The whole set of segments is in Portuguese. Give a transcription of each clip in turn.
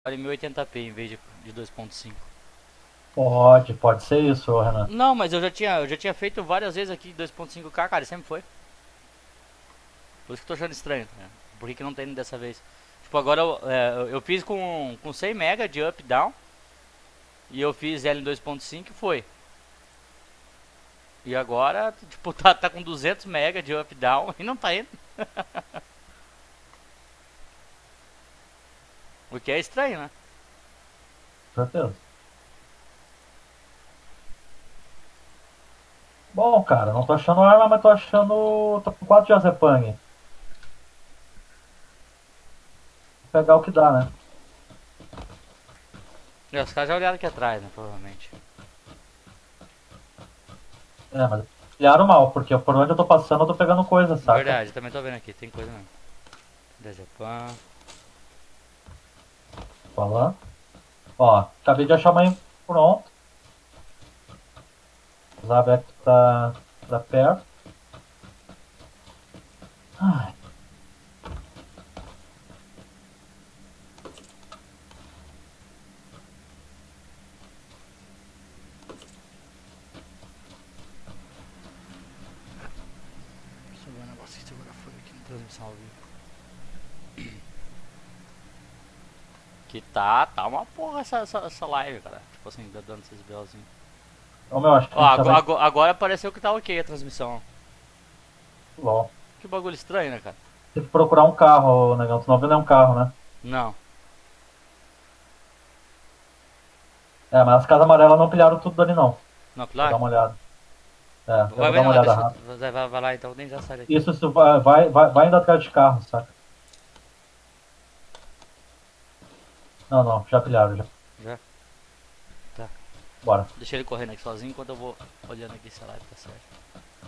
em 1080p em vez de 2.5. Pode ser isso, ô, Renan. Não, mas eu já tinha feito várias vezes aqui 2.5K, cara, e sempre foi. Por isso que eu tô achando estranho, né? Por que não tem dessa vez? Tipo, agora eu fiz com 100 MB de up down e eu fiz L em 2.5 e foi. E agora, tipo, tá com 200 MB de up down e não tá indo. O que é estranho, né? Com certeza. Bom, cara, não tô achando arma, mas tô achando. Tô com 4 diazepam. Vou pegar o que dá, né? Os caras já olharam aqui atrás, né? Provavelmente. É, mas pilharam mal, porque por onde eu tô passando eu tô pegando coisa, saca? Verdade, também tô vendo aqui, tem coisa mesmo. Dezepam. Falando. Ó, acabei de achar uma pronto. O Zabek tá perto. Ai, Deixa eu ver um negócio que agora foi aqui na transmissão ao vivo. Que tá uma porra essa live, cara. Tipo assim, dando esses belzinhos. ô meu, acho que Ó, a gente já vai. agora pareceu que tá ok a transmissão. Bom, Que bagulho estranho, né, cara? tem que procurar um carro, negão. Tu não viu nenhum carro, né? Não. É, mas as casas amarelas não pilharam tudo ali, não. Não, Vou dar claro. uma olhada. É, eu Vai vou dar vendo uma lá, olhada deixa. rápida. Vai lá então, nem já sai daqui. Isso vai indo atrás de carro, saca? Não, não, já pilharam, já. Já? Tá. Bora. Deixa ele correndo aqui sozinho enquanto eu vou olhando aqui se a live tá certo.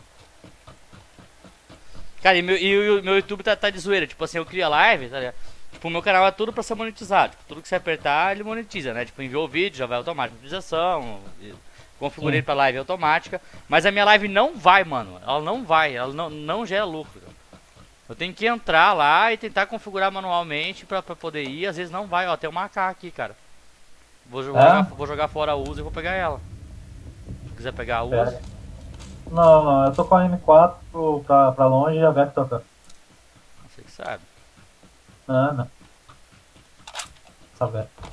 Cara, e o meu YouTube tá de zoeira. Tipo assim, eu crio a live, tá ligado? Tipo, o meu canal é tudo pra ser monetizado. Tipo, tudo que você apertar, ele monetiza, né? Tipo, enviou o vídeo, já vai automático. Monetização. Configurei Sim, pra live automática. Mas a minha live não vai, mano. Ela não vai. Ela não gera lucro. Cara. Eu tenho que entrar lá e tentar configurar manualmente pra poder ir. Às vezes não vai, ó. Tem uma AK aqui, cara. é? Vou jogar fora a uso e vou pegar ela. Se quiser pegar a uso. Pera. Não, não, eu tô com a M4 pra longe e a Vector pra. Você que sabe. Não, não, essa Vector.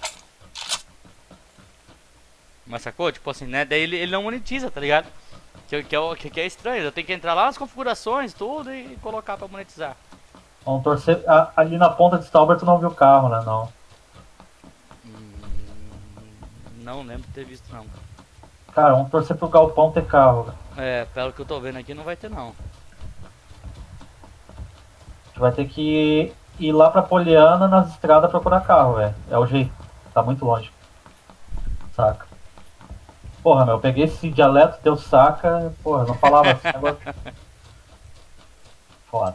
Mas sacou? Tipo assim, né? Daí ele não monetiza, tá ligado? Que é estranho. Eu tenho que entrar lá nas configurações, tudo e colocar pra monetizar. Vamos torcer. Ali na ponta de Stalber tu não viu o carro, né? Não. Não lembro de ter visto, não. Cara, vamos torcer pro Galpão ter carro, velho. É, pelo que eu tô vendo aqui, não vai ter, não. A gente vai ter que ir lá pra Poliana nas estradas procurar carro, velho. É o jeito. Tá muito longe, saca? Porra, meu, eu peguei esse dialeto, teu saca, porra, não falava assim, agora. Foda.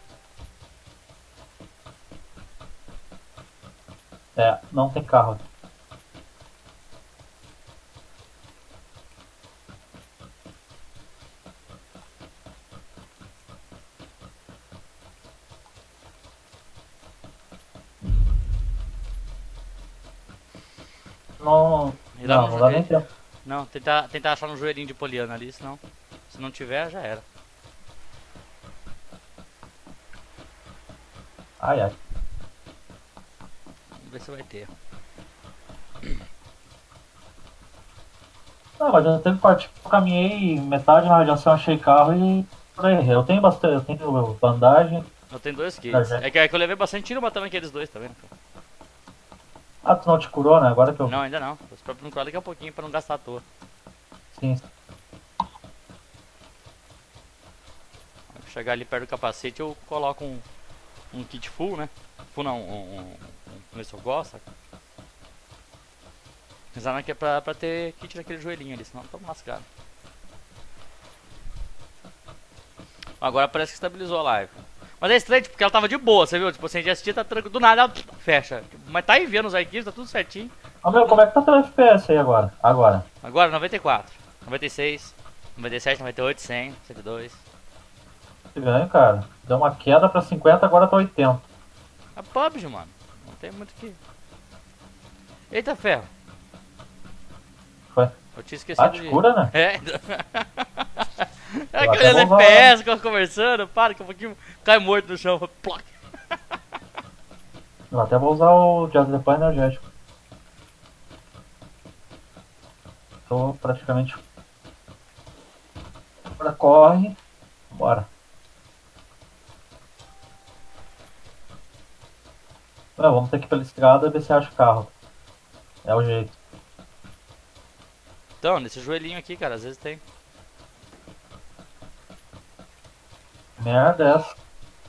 É, não tem carro aqui. Não, Ir lá não, no. não dá nem tempo. Não, tentar achar no joelhinho de Poliana ali, senão. Se não tiver, já era. Ai, ai. Vamos ver se vai ter. Não, mas já teve parte que eu caminhei metade na radiação, achei carro e por aí. Eu tenho bastante, eu tenho bandagem, Eu tenho dois kits. energético. É que eu levei bastante tiro matando aqueles dois, tá vendo? Ah, tu não te curou, né? Agora que eu. Não, ainda não. Tô esperando procurar daqui a pouquinho pra não gastar à toa. Sim. Quando chegar ali perto do capacete, eu coloco um kit full, né? Full não, um esse eu gosto, saca? Pensando que é pra ter kit naquele joelhinho ali, senão tamo lascado. Agora parece que estabilizou a live. Mas é estranho, porque ela tava de boa, você viu? Tipo, assim, a gente assistia, tá tranquilo, do nada ela fecha. Mas tá enviando os arquivos, tá tudo certinho. Ah, meu, como é que tá teu FPS aí agora? Agora. Agora 94, 96, 97, 98, 100, 102. Que ganho, cara. Deu uma queda pra 50, agora tá 80. É PUBG, mano. Não tem muito o que. Eita ferro. Foi. Eu tinha Ah, esquecido te de... cura, né? É. É Eu aquele até vou FPS que eu conversando, para que um pouquinho cai morto no chão. Ploc. Eu até vou usar o diazepam energético. Tô praticamente... Agora corre. Bora. Vamos ter que ir pela estrada e ver se acha o carro. É o jeito. Então, nesse joelhinho aqui, cara, às vezes tem. Merda é essa.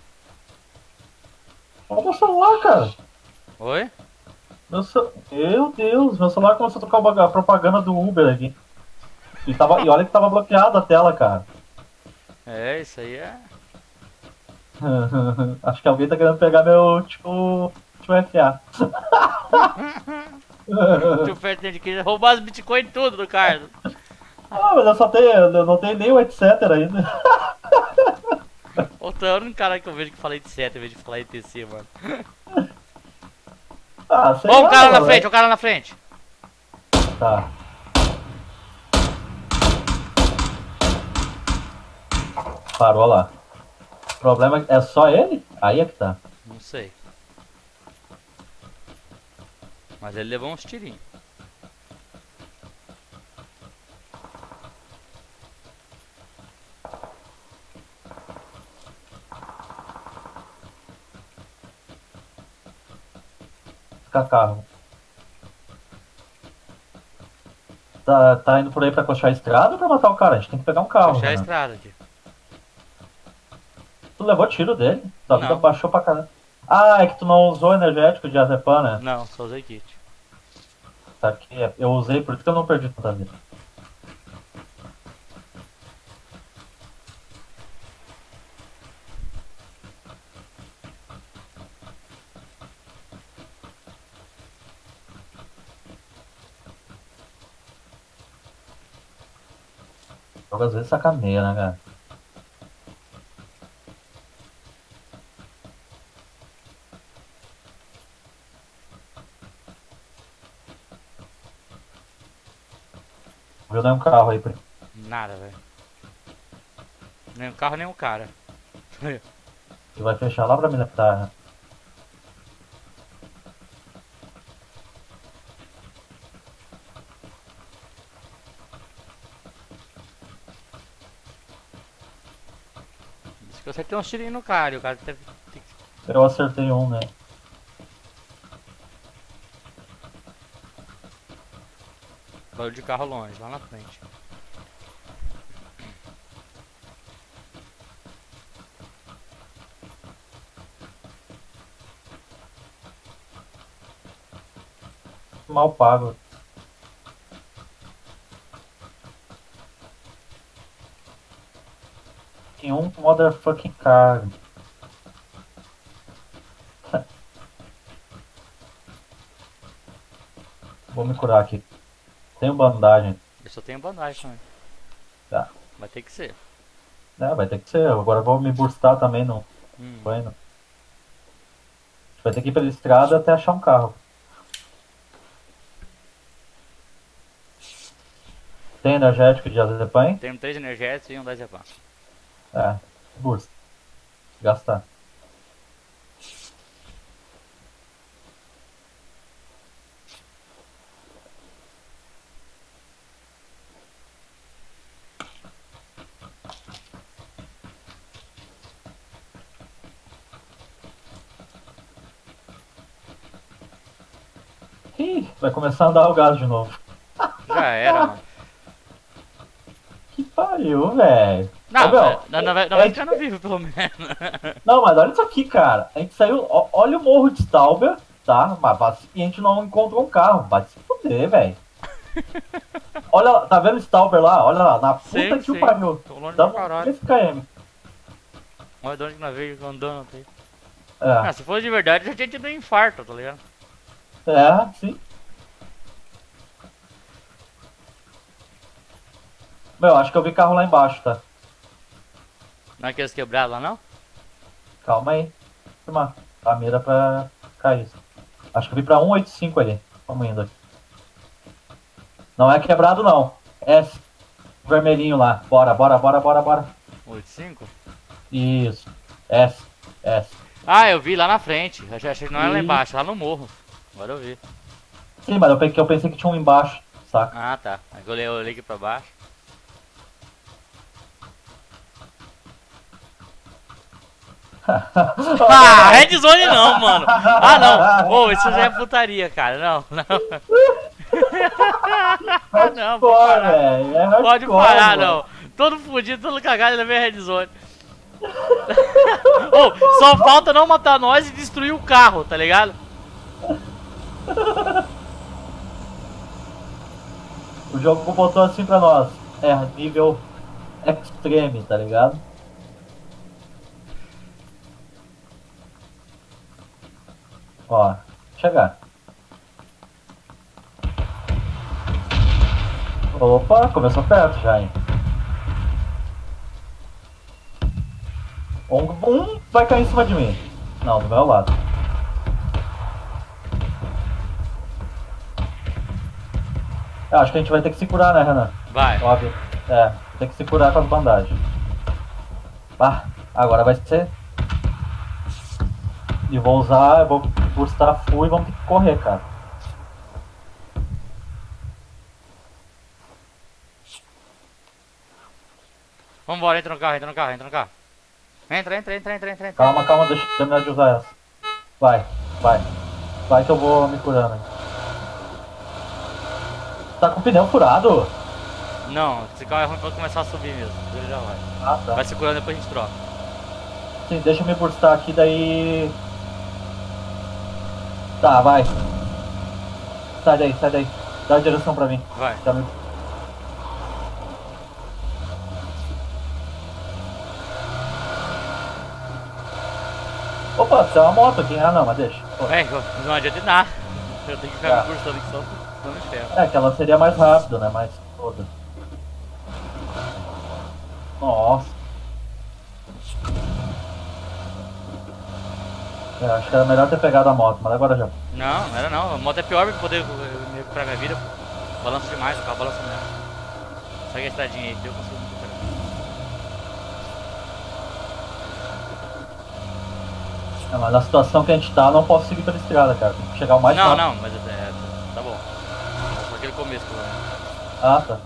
Olha o meu celular, cara. Oi? Meu Deus, meu celular começou a tocar a propaganda do Uber aqui. E olha que tava bloqueada a tela, cara. É, isso aí é. Acho que alguém tá querendo pegar meu, tipo FA. Tio Ferro tem de que roubar as Bitcoin tudo do Carlos. Ah, mas eu não tenho nem o etc ainda. Outro é o único cara que eu vejo que fala etc em vez de falar etc, mano. Ah, sei Ó, lá, um cara na mano, frente, um cara na frente. Tá. Parou lá. O problema é só ele? Aí é que tá. Não sei. Mas ele levou uns tirinhos. Fica carro. Tá indo por aí pra coxar a estrada ou pra matar o cara? A gente tem que pegar um carro, Fechar a né? estrada aqui. Tu levou tiro dele? Tua vida Não. baixou pra caramba. Ah, é que tu não usou energético de diazepam, né? Não, só usei kit. Tá aqui. Eu usei, por isso que eu não perdi tanta vida. O jogo às vezes sacaneia, né, cara? Não viu nenhum carro aí, por Nada, velho. Nem o carro, nem o cara. E vai fechar lá pra militar, né? Diz que eu acertei uns tirinhos no cara e o cara teve. Eu acertei um, né? Barulho de carro longe, lá na frente. Mal pago. Tem um motherfucking car. Vou me curar aqui. Tenho bandagem. Eu só tenho bandagem também. Tá. Vai ter que ser. Vai ter que ser. Agora eu vou me burstar também no Hum. banho. A gente vai ter que ir pela estrada até achar um carro. Tem energético de diazepam? Tenho 3 energéticos e um diazepam. Bursta. Gastar. Ih, vai começar a andar o gás de novo. Já era, mano. Que pariu, velho. Não, Ô, meu, não vai ficando vivo, pelo menos. Não, mas olha isso aqui, cara. A gente saiu. Olha o morro de Stauber, tá? E a gente não encontrou um carro. Vai se fuder, velho. Olha lá, tá vendo o Stauber lá? Olha lá, na puta que o pariu. Tô longe pra caralho. 3 km. Olha de onde que nós veio andando aí. É, Ah, se fosse de verdade, já tinha tido um infarto, tá ligado? sim. Meu, acho que eu vi carro lá embaixo, tá? Não é aqueles quebrados lá, não? Calma aí. Firma. A mira pra cair. Acho que eu vi pra 185 ali. Vamos indo aqui. Não é quebrado, não. É vermelhinho lá. Bora, bora, bora, bora, bora. 85? Isso. S. S. Ah, eu vi lá na frente. Eu já achei que não era lá E- embaixo, lá no morro. Agora eu vi. Sim, mas eu pensei que tinha um embaixo, saca? Ah, tá. Aí eu olhei aqui pra baixo. Ah, Red Zone não, mano. Ah, não. Ô, isso já é putaria, cara. Não, não. Não, pode Hardcore, parar. velho. É hardcore, Pode parar, mano. não. Todo fudido, todo cagado, ele vem Red Zone. Ô, só falta não matar nós e destruir o carro, tá ligado? O jogo botou assim pra nós. É nível extreme, tá ligado? Ó, chegar. Opa, começou perto já, hein? Um vai cair em cima de mim. Não, do meu lado. Eu acho que a gente vai ter que se curar, né, Renan? Vai. Óbvio. É, tem que se curar com as bandagens. Ah, agora vai ser. E vou usar, eu vou bustar full e vamos ter que correr, cara. Vambora, entra no carro, entra no carro, entra no carro. Entra, entra, entra, entra, entra, entra. Calma, calma, deixa eu terminar de usar essa. Vai, vai. Vai que eu vou me curando. Hein. Tá com o pneu furado? Não, esse carro é ruim pra começar a subir mesmo. Ele já vai. Ah, tá. Vai segurando, depois a gente troca. Sim, deixa eu me burstar aqui, daí... Tá, vai. Sai daí, sai daí. Dá a direção pra mim. Vai. Já me... Opa, tem uma moto aqui. Ah, não, mas deixa. Pô. É, não adianta de nada. Eu tenho que ficar Tá. me cursando aqui só no inferno. É, que ela seria mais rápido, né? Mais toda. Nossa. É, acho que era melhor ter pegado a moto, mas agora já. Não, não era não. A moto é pior pra poder me recuperar minha vida. Balança demais, o carro balança mesmo. Segue a estradinha aí, que eu consigo me recuperar. É, mas na situação que a gente tá, eu não posso seguir pela estrada, cara. Tem que chegar o mais Não, rápido. não, mas tá bom. É só aquele começo, pelo menos. Ah, tá.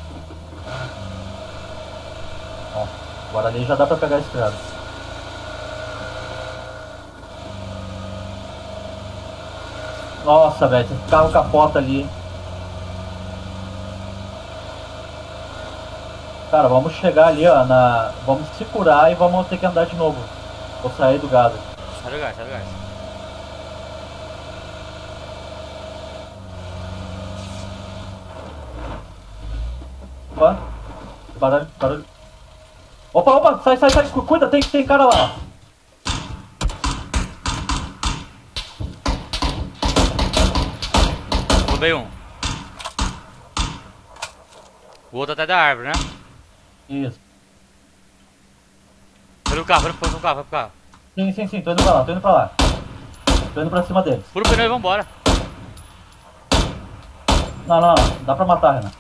Bom, agora ali já dá pra pegar a estrada. Nossa, velho, esse carro capota ali. Cara, vamos chegar ali, ó, vamos se curar e vamos ter que andar de novo. Vou sair do gás. Sai do gás, sai do gás. Opa, barulho, barulho. Opa, opa, sai, sai, sai, cuida, tem cara lá. Roubei um. O outro até da árvore, né? Isso. Foi no carro, foi pro carro, foi pro carro. Sim, sim, sim, tô indo pra lá, tô indo pra lá. Tô indo pra cima deles. Fura o pneu e vambora. Não, não, não, dá pra matar, Renan.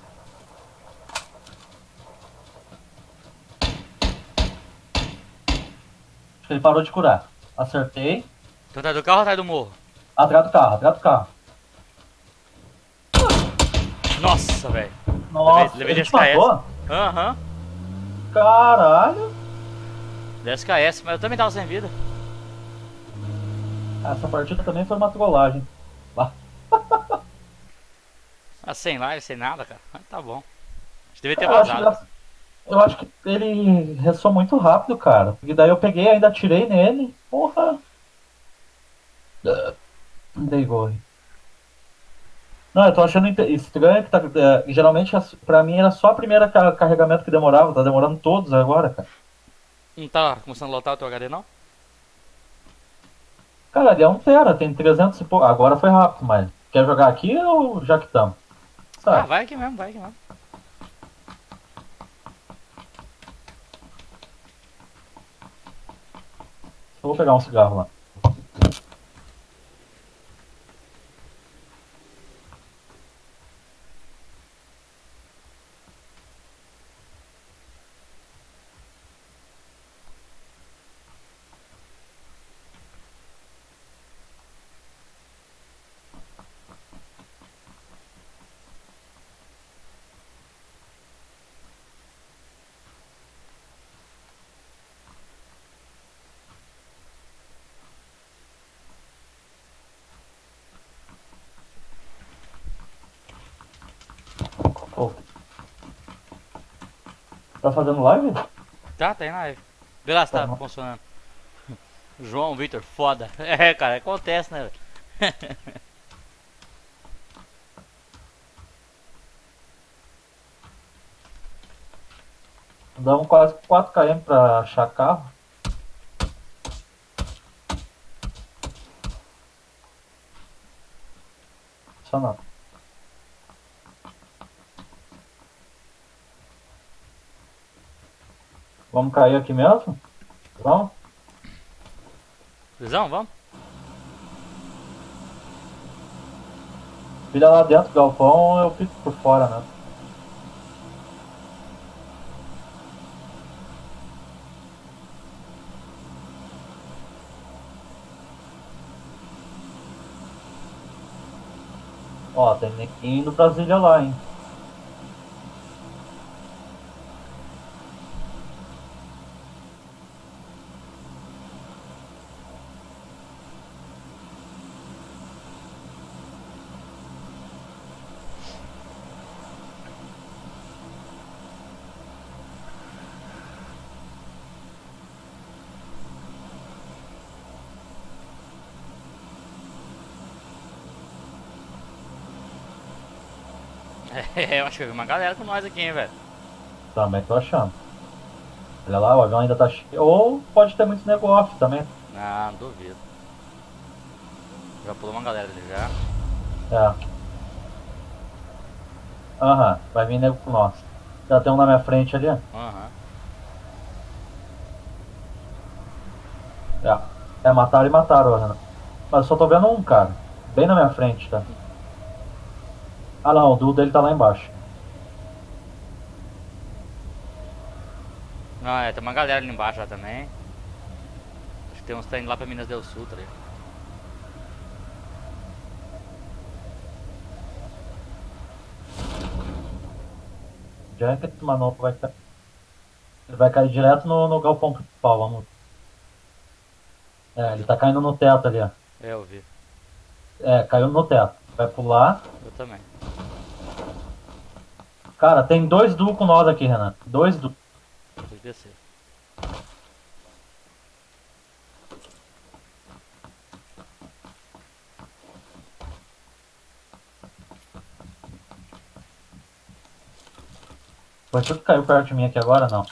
Acho que ele parou de curar. Acertei. Tu atrás do carro ou atrás do morro? Atrás do carro, atrás do carro. Nossa, velho. Nossa, Levei ele 10 te matou? KS. Aham. Caralho. 10 KS, mas eu também tava sem vida. Essa partida também foi uma trollagem. Bah. Ah, sem live, sem nada, cara. Ah, tá bom. A gente devia ter Eu acho, vazado. eu acho que ele ressoou muito rápido, cara. E daí eu peguei, ainda atirei nele. Porra. Dei gol. Não, eu tô achando estranho que tá. Geralmente pra mim era só a primeira carregamento que demorava. Tá demorando todos agora, cara. Não tá começando a lotar o teu HD, não? Cara, ali é 1 tera, tem 300 e pouco. Agora foi rápido, mas. Quer jogar aqui ou já que estamos? Ah, vai aqui mesmo, vai aqui mesmo. Eu vou pegar um cigarro lá. Tá fazendo live? Tá em live. Vê lá se tá Tá. funcionando. João Vitor, foda. É, cara, acontece, né, velho? Andamos quase 4 km pra achar carro. Só não. Vamos cair aqui mesmo? Vamos? Visão, vamos? Filha lá dentro do galpão, eu fico por fora, né? Ó, tem ninguém indo Brasília lá, hein? É, eu acho que eu vi uma galera com nós aqui, hein, velho. Também tô achando. Olha lá, o avião ainda tá cheio. Ou pode ter muito nego off também. Ah, não duvido. Já pulou uma galera ali já. É. Aham, vai vir nego com nós. Já tem um na minha frente ali. Aham. É, mataram e mataram, Renan. Mas eu só tô vendo um, cara. Bem na minha frente, tá? Ah não, o duo dele tá lá embaixo. Ah, é, tem uma galera ali embaixo já também. Acho que tem uns que tá indo lá pra Minas del Sul, tá ligado? Já é que esse manopla vai cair. Ele vai cair direto no galpão principal, vamos. É, ele tá caindo no teto ali, ó. É, eu vi. É, caiu no teto. Vai pular. Eu também. Cara, tem dois duos com nós aqui, Renan. Dois duos. Tem que descer. Foi tudo que caiu perto de mim aqui agora, não.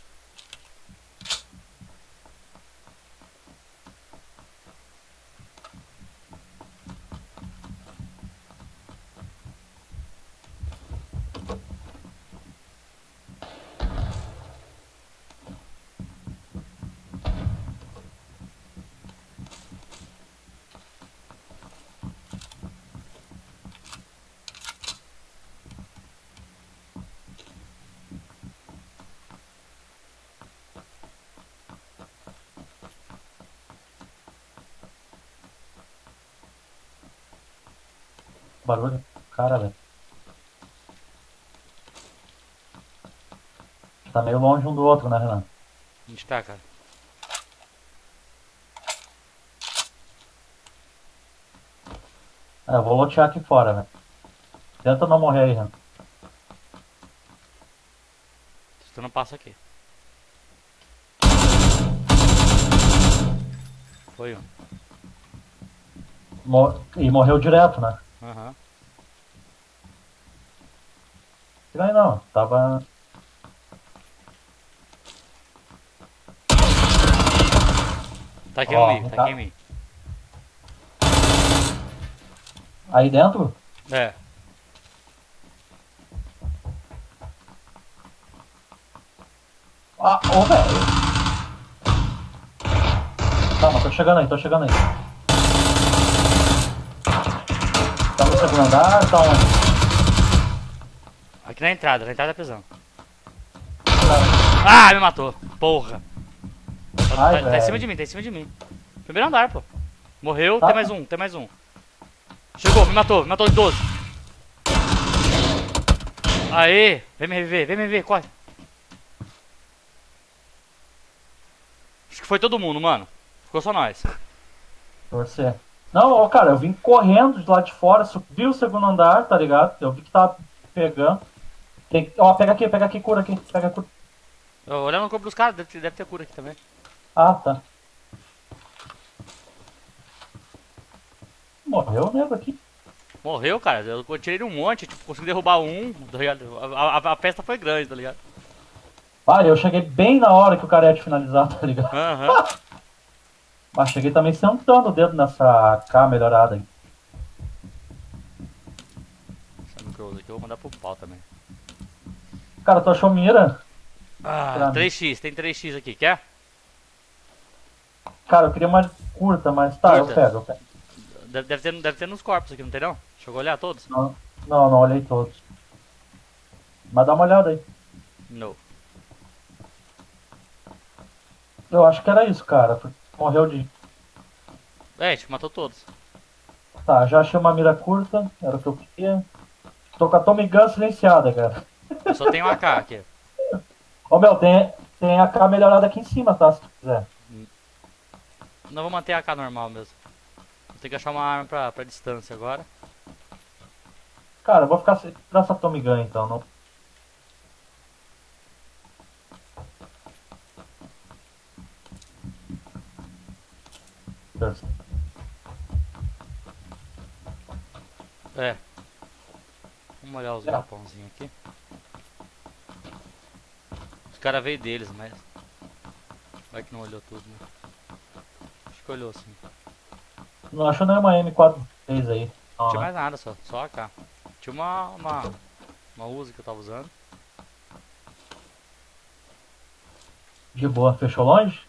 Barulho. Cara, velho. Tá meio longe um do outro, né, Renan? A gente tá, cara. É, eu vou lotear aqui fora, velho. Tenta não morrer aí, Renan. Se tu não passa aqui. Foi um. E morreu direto, né? Aham. Não, aí não. Tava. Tá aqui Ó, em mim, tá aqui em mim. Aí dentro? É. Ah, ô, velho. Calma, tô chegando aí, tô chegando aí. Tá no segundo andar, tá onde? Aqui na entrada da prisão. Ah, me matou. Porra. Ai, Tá em cima velho. de mim, tá em cima de mim. Primeiro andar, pô. Morreu, Tá. tem mais um, tem mais um. Chegou, me matou de 12. Aê, vem me reviver, corre. Acho que foi todo mundo, mano. Ficou só nós. Você. Não, ó, cara, eu vim correndo de lá de fora, subi o segundo andar, tá ligado? Eu vi que tava pegando. Ó, pega aqui, cura aqui, pega cura. Olhando no corpo dos caras, deve ter cura aqui também. Ah, tá. Morreu o nego aqui. Morreu, cara. Eu tirei um monte, tipo, consegui derrubar um, tá ligado? A festa foi grande, tá ligado? Ah, eu cheguei bem na hora que o cara ia te finalizar, tá ligado? Aham. Mas cheguei também sentando o dedo nessa K melhorada aí. Essa micro aqui eu vou mandar pro pau também. Cara, tu achou mira? Ah, 3x, tem 3x aqui, quer? Cara, eu queria uma curta, mas tá, eu Curta? pego, eu pego. Deve ter nos corpos aqui, não tem não? Deixa eu olhar todos. Não olhei todos. Mas dá uma olhada aí. Não. Eu acho que era isso, cara. Morreu de. É, a gente matou todos. Tá, já achei uma mira curta, era o que eu queria. Tô com a Tommy Gun silenciada, cara. Eu só tenho um AK aqui. Ô meu, tem a K melhorada aqui em cima, tá? Se tu quiser. Não, vou manter a AK normal mesmo. Vou ter que achar uma arma pra distância agora. Cara, eu vou ficar nessa Tommy Gun então. Não... É. Vamos olhar os galpãozinhos aqui. Os caras veio deles, mas... Vai que não olhou tudo, né? Acho que olhou sim. Não achou nenhuma M4-3 aí. Não tinha mais nada, só AK. Tinha uma Uzi que eu tava usando. De boa, fechou longe?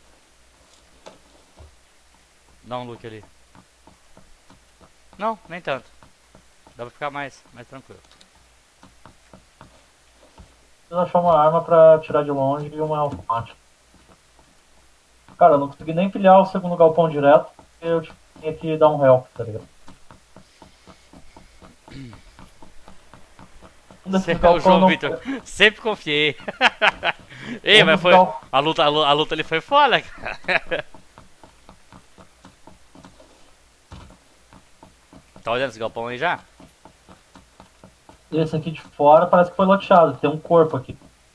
Dá um look ali. Não, nem tanto. Dá pra ficar mais tranquilo. Preciso achar uma arma pra tirar de longe e uma automática. Cara, eu não consegui nem pilhar o segundo galpão direto, porque eu tinha que dar um help, tá ligado? O João Vitor, sempre confiei. Ei, mas foi. A luta ali foi foda, cara. Tá olhando esse galpão aí já? Esse aqui de fora parece que foi loteado, tem um corpo aqui.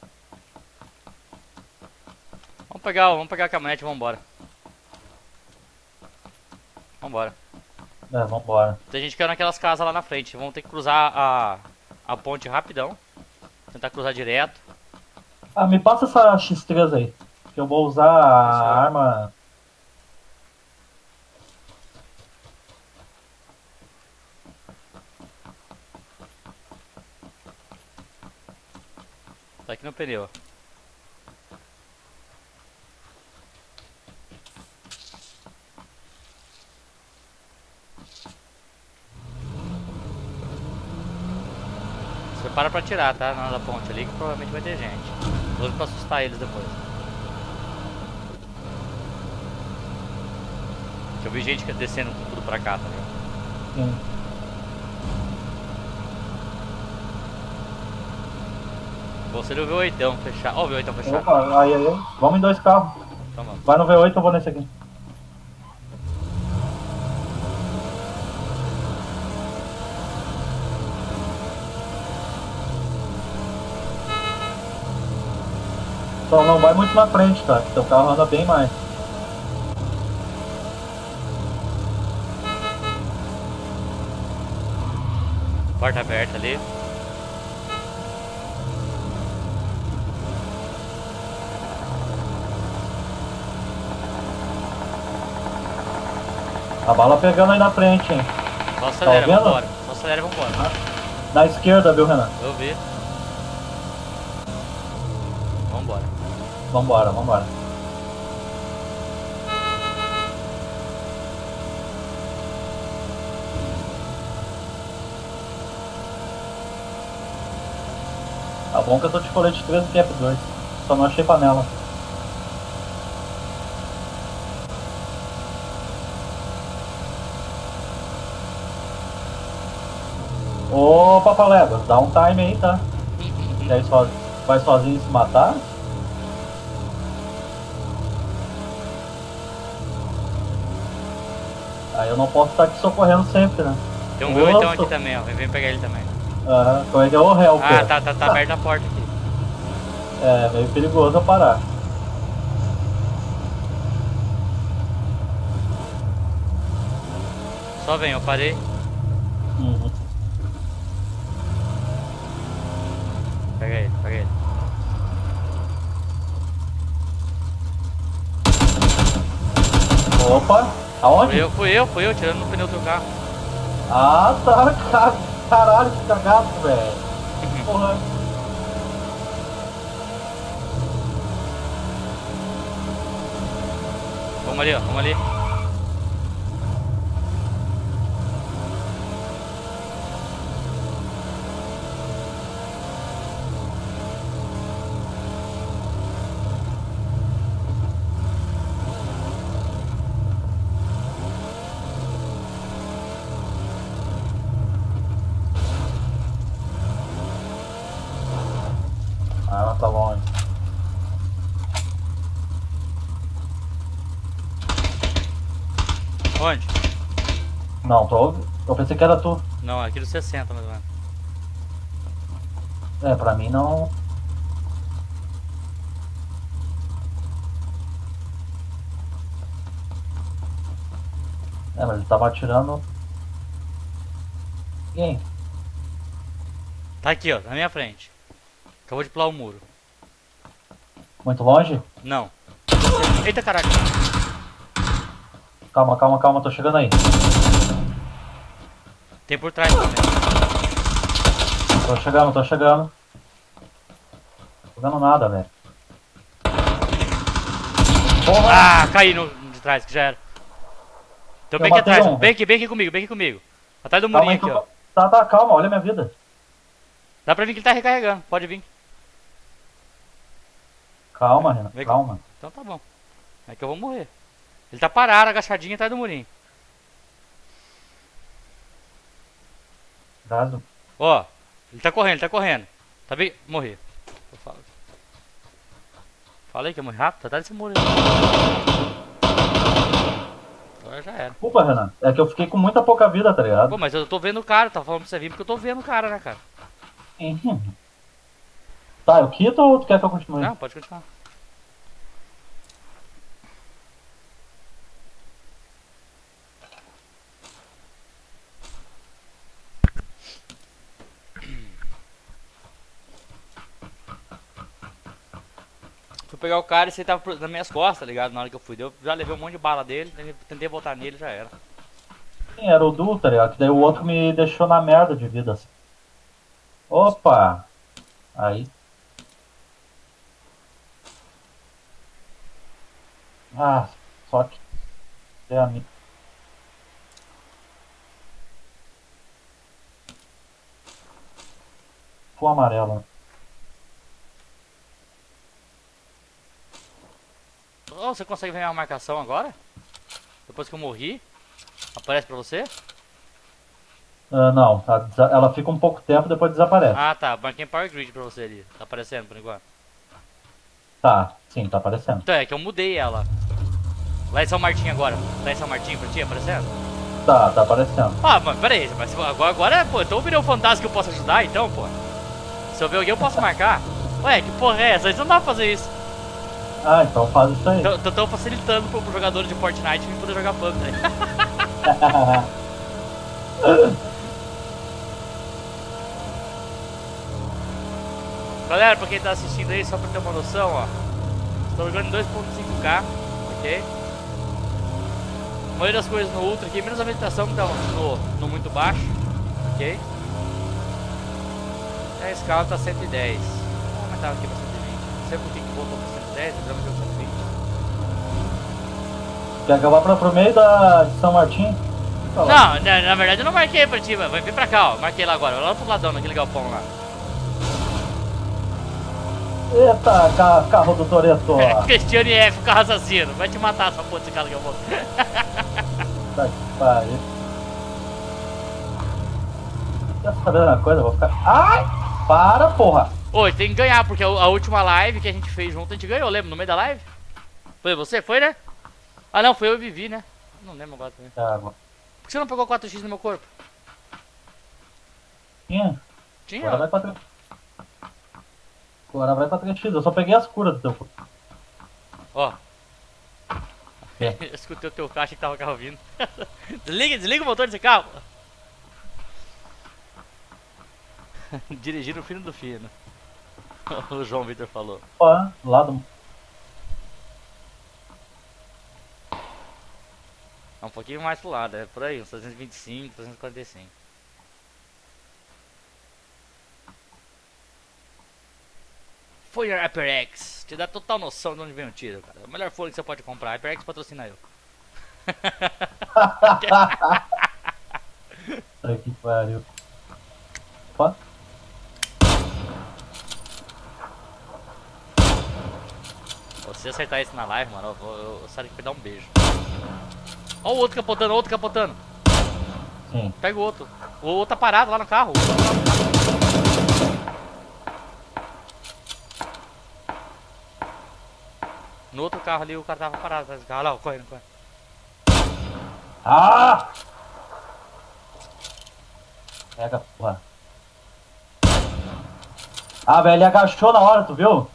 Vamos pegar a caminhonete e vambora. Vambora. É, vambora. Tem gente que é naquelas casas lá na frente. Vamos ter que cruzar a ponte rapidão. Tentar cruzar direto. Ah, me passa essa X3 aí. Que eu vou usar a arma. Tá aqui no pneu. Você para pra atirar, tá? Na da ponte ali, que provavelmente vai ter gente. Vou pra assustar eles depois. Eu vi gente descendo com tudo pra cá, tá ligado? Sim. Você no V8 fechado. Ó, o V8 fechado. Opa, aí. Vamos em 2 carros. Então vamos. Vai no V8, eu vou nesse aqui. Só não vai muito na frente, tá? Teu carro anda bem mais. Porta aberta ali. A bala pegando aí na frente, hein? Só acelera, vendo? vambora. Só acelera e vambora. Na esquerda, viu, Renan? Eu vi. Vambora. Vambora. Tá bom que eu tô de colete 3 e cap 2. Só não achei panela. Ô, Papalégua, dá um time aí, tá? E aí vai sozinho se matar? Aí eu não posso estar te socorrendo sempre, né? Tem um V8 aqui também, ó. Vem pegar ele também. Aham, como é que é o réu? Ah, tá aberta a porta aqui. É meio perigoso eu parar. Só vem, eu parei. Uhum. Pega ele, pega ele. Opa, aonde? Fui eu, tirando no pneu do carro. Ah, tá, caralho, que cagado, velho. Porra. Vamos ali, ó, vamos ali. Ah, tá longe. Onde? Não, eu pensei que era tu. Não, aqui do 60, mais ou menos. É, pra mim não. É, mas ele tava atirando. Ninguém. Tá aqui, ó, na minha frente. Acabou de pular o muro. Muito longe? Não. Eita caralho. Calma, calma, calma, tô chegando aí. Tem por trás também. Tô chegando, tô chegando. Tô vendo nada, velho. Porra! Ah, caí no de trás, que já era. Então Eu bem aqui matei atrás, um. bem aqui comigo, bem aqui comigo. Atrás do Calma murinho aí, aqui, ó. Tá, tá, calma, olha minha vida. Dá pra vir que ele tá recarregando, pode vir. Calma, Renan, Vem cá. calma. Então tá bom. É que eu vou morrer. Ele tá parado, agachadinho atrás do murinho. Gaso. Ó, ele tá correndo, ele tá correndo. Tá bem. Morri. Eu falo. Falei que ia morrer rápido, tá atrás desse muro aí. Agora já era. Desculpa, Renan. É que eu fiquei com muita pouca vida, tá ligado? Pô, mas eu tô vendo o cara, tá falando pra você vir porque eu tô vendo o cara, né, cara? Uhum. Tá, eu quito ou tu quer que eu continue? Não, pode continuar. Fui pegar o cara e você tava nas minhas costas, tá ligado? Na hora que eu fui, eu já levei um monte de bala dele, tentei voltar nele, já era. Sim, era o Du, tá ligado? Que daí o outro me deixou na merda de vida, assim. Opa! Aí. Ah, só que. É a minha. Full amarelo, né? Oh, você consegue ver minha marcação agora? Depois que eu morri? Aparece pra você? Ah, não, ela fica um pouco tempo depois desaparece. Ah, tá. Marquei Power Grid pra você ali. Tá aparecendo por enquanto. Tá, sim, tá aparecendo. Então, é que eu mudei ela. Lá em São Martinho agora. Tá em São Martinho pra ti aparecendo? Tá aparecendo. Ah, mas pera aí. Mas agora, pô, então eu virei um fantasma que eu posso ajudar, então, pô. Se eu ver alguém, eu posso marcar. Ué, que porra é essa? Isso não dá pra fazer isso. Ah, então faz isso aí. Tô facilitando pro jogador de Fortnite vir poder jogar PUBG, né? Galera, pra quem tá assistindo aí, só pra ter uma noção, ó. Estou jogando em 2.5K, ok? A maioria das coisas no Ultra aqui, menos a meditação que tá no muito baixo, ok? E a escala tá 110. Vou aumentar aqui pra 120. Não sei por que voltou pra 110, eu já deu 120. Quer que eu vá pro meio de São Martim? Tá lá. Não, na verdade eu não marquei pra ti, vai vir pra cá, ó. Marquei lá agora, lá pro ladão, naquele galpão lá. Eita, carro do Toretto. Cristiane F, o carro assassino. Vai te matar essa porra desse cara que eu vou. Tá que pariu. Quer saber uma coisa? Eu vou ficar. Ai! Para, porra! Oi, tem que ganhar, porque a última live que a gente fez junto, a gente ganhou, lembra? No meio da live? Foi você? Foi, né? Ah não, foi eu e Vivi, né? Não lembro agora também. Água. Por que você não pegou 4x no meu corpo? Tinha? Tinha, Agora ó. vai pra trás. Agora vai pra 3x. Eu só peguei as curas do teu. Ó. É. Eu escutei o teu carro, achei que tava o carro vindo. Desliga o motor desse carro. Dirigir no fino do fino. O João Vitor falou. Ó, lá do. É um pouquinho mais pro lado, é por aí, uns 325, 345. Foi a HyperX, te dá total noção de onde vem o tiro, cara. O melhor fone que você pode comprar, a HyperX patrocina eu. Ai, que pariu. Ó. Se acertar esse na live, mano, eu saio aqui pra dar um beijo. Ó o outro capotando, o outro capotando. Sim. Pega o outro. O outro tá parado lá no carro. No outro carro ali, o cara tava parado atrás do carro. Olha lá, correndo, correndo. Ah! Pega, porra. Ah, velho, ele agachou na hora, tu viu?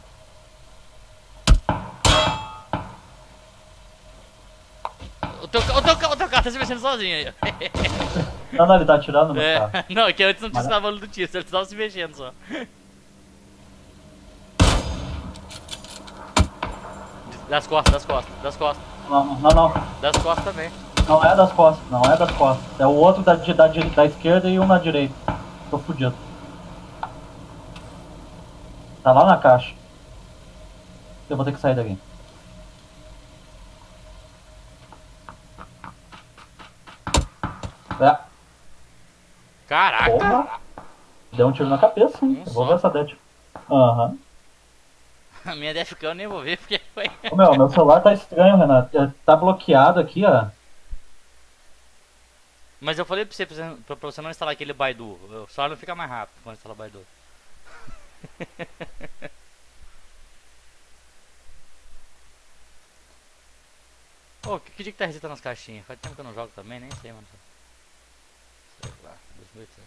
O teu carro tá se mexendo sozinho aí. Não, não, ele tá atirando no meu carro. Não, é que antes não tinha Mas- esse barulho do tiro, ele tava se mexendo só. Das costas, das costas, das costas. Não, não, não. Das costas também. Não é das costas, não é das costas. É o outro da esquerda e um na direita. Tô fudido. Tá lá na caixa. Eu vou ter que sair daqui. É. Caraca! Porra! Deu um tiro na cabeça, hein? Um Eu vou só. ver essa dead. Aham. A minha DFK eu nem vou ver porque foi. Ô, meu celular tá estranho, Renato. Tá bloqueado aqui, ó. Mas eu falei pra você não instalar aquele Baidu. O celular não fica mais rápido quando instalar Baidu. Ô, que dia que tá resetando as caixinhas? Faz tempo que eu não jogo também, nem sei, mano. Sei lá, 2018.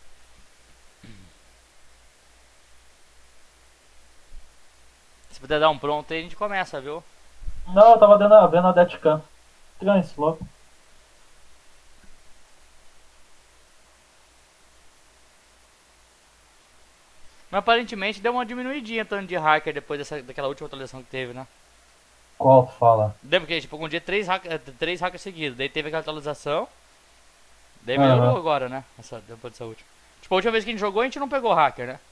Se puder dar um pronto aí, a gente começa, viu? Não, eu tava vendo a Deathcam. Estranho esse louco. Mas aparentemente deu uma diminuidinha tanto de hacker depois daquela última atualização que teve, né? Qual fala? Lembra que tipo, um dia três hackers seguidos, daí teve aquela atualização. Daí melhorou Aham. agora, né? Depois dessa última. Tipo, a última vez que a gente jogou, a gente não pegou hacker, né?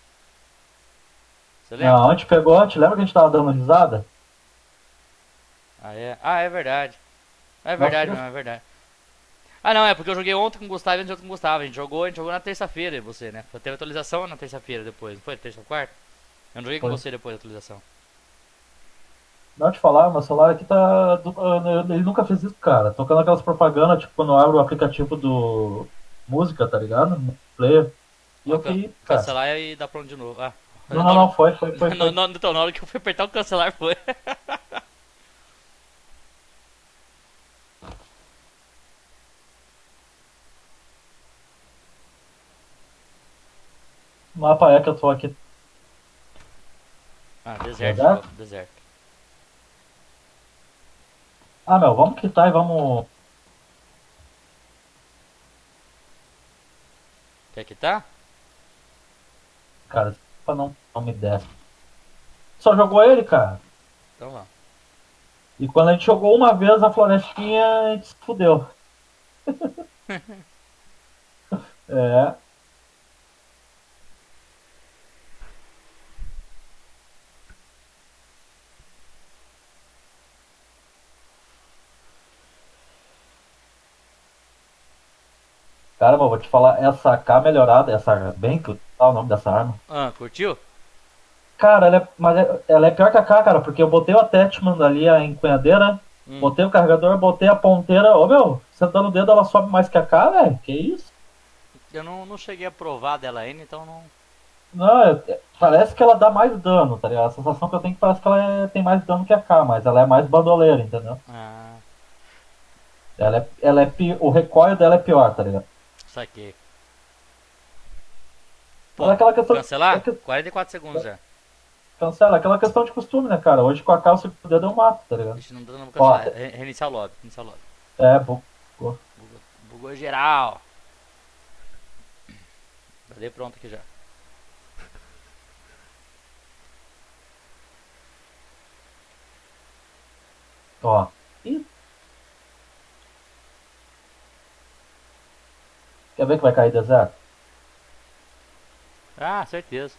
Você lembra? Não, a gente pegou antes. Lembra que a gente tava dando risada? Ah, é? Ah, é verdade. É verdade, Nossa, não, é verdade. Ah, não, é porque eu joguei ontem com o Gustavo e antes ontem com o Gustavo. A gente jogou na terça-feira, e você, né? Teve atualização na terça-feira depois, não foi? Terça ou quarta? Eu não joguei com Foi. você depois da atualização. Não te falar, meu celular aqui tá. Ele nunca fez isso, cara. Tocando aquelas propagandas, tipo, quando eu abro o aplicativo do. Música, tá ligado? No player. E eu fiquei, cara. Cancelar e dar pronto de novo. Ah. Não, não, não, foi. Então, na hora que eu fui apertar o cancelar foi. O mapa é que eu tô aqui. Ah, deserto, Deserto? deserto. Ah, meu, vamos quitar e vamos. Quer quitar? Cara, pra não me desce. Só jogou ele, cara. Então vamos. E quando a gente jogou uma vez a florestinha, a gente se fudeu. É. Cara, mas eu vou te falar, essa AK melhorada, essa bem que tá o nome dessa arma. Ah, curtiu? Cara, ela é pior que a AK, cara, porque eu botei o attachment ali, a empunhadeira, botei o carregador, botei a ponteira. Ô meu, sentando o dedo ela sobe mais que a AK, velho. Que isso? Eu não cheguei a provar dela ainda, então não. Não, parece que ela dá mais dano, tá ligado? A sensação que eu tenho é que parece que tem mais dano que a AK, mas ela é mais bandoleira, entendeu? Ah, O recoil dela é pior, tá ligado? saquei. Mas é aquela questão. Cancelar? é que- 44 segundos já. Cancela. Aquela questão de costume, né, cara? Hoje com a calça de dedo eu mato, tá ligado? Deixa não dando pra Ó, cancelar. Reiniciar o lobby. Reiniciar o lobby. bugou. Bugou geral. Cadê pronto aqui já. Ó. Ih. Quer ver que vai cair deserto? Ah, certeza.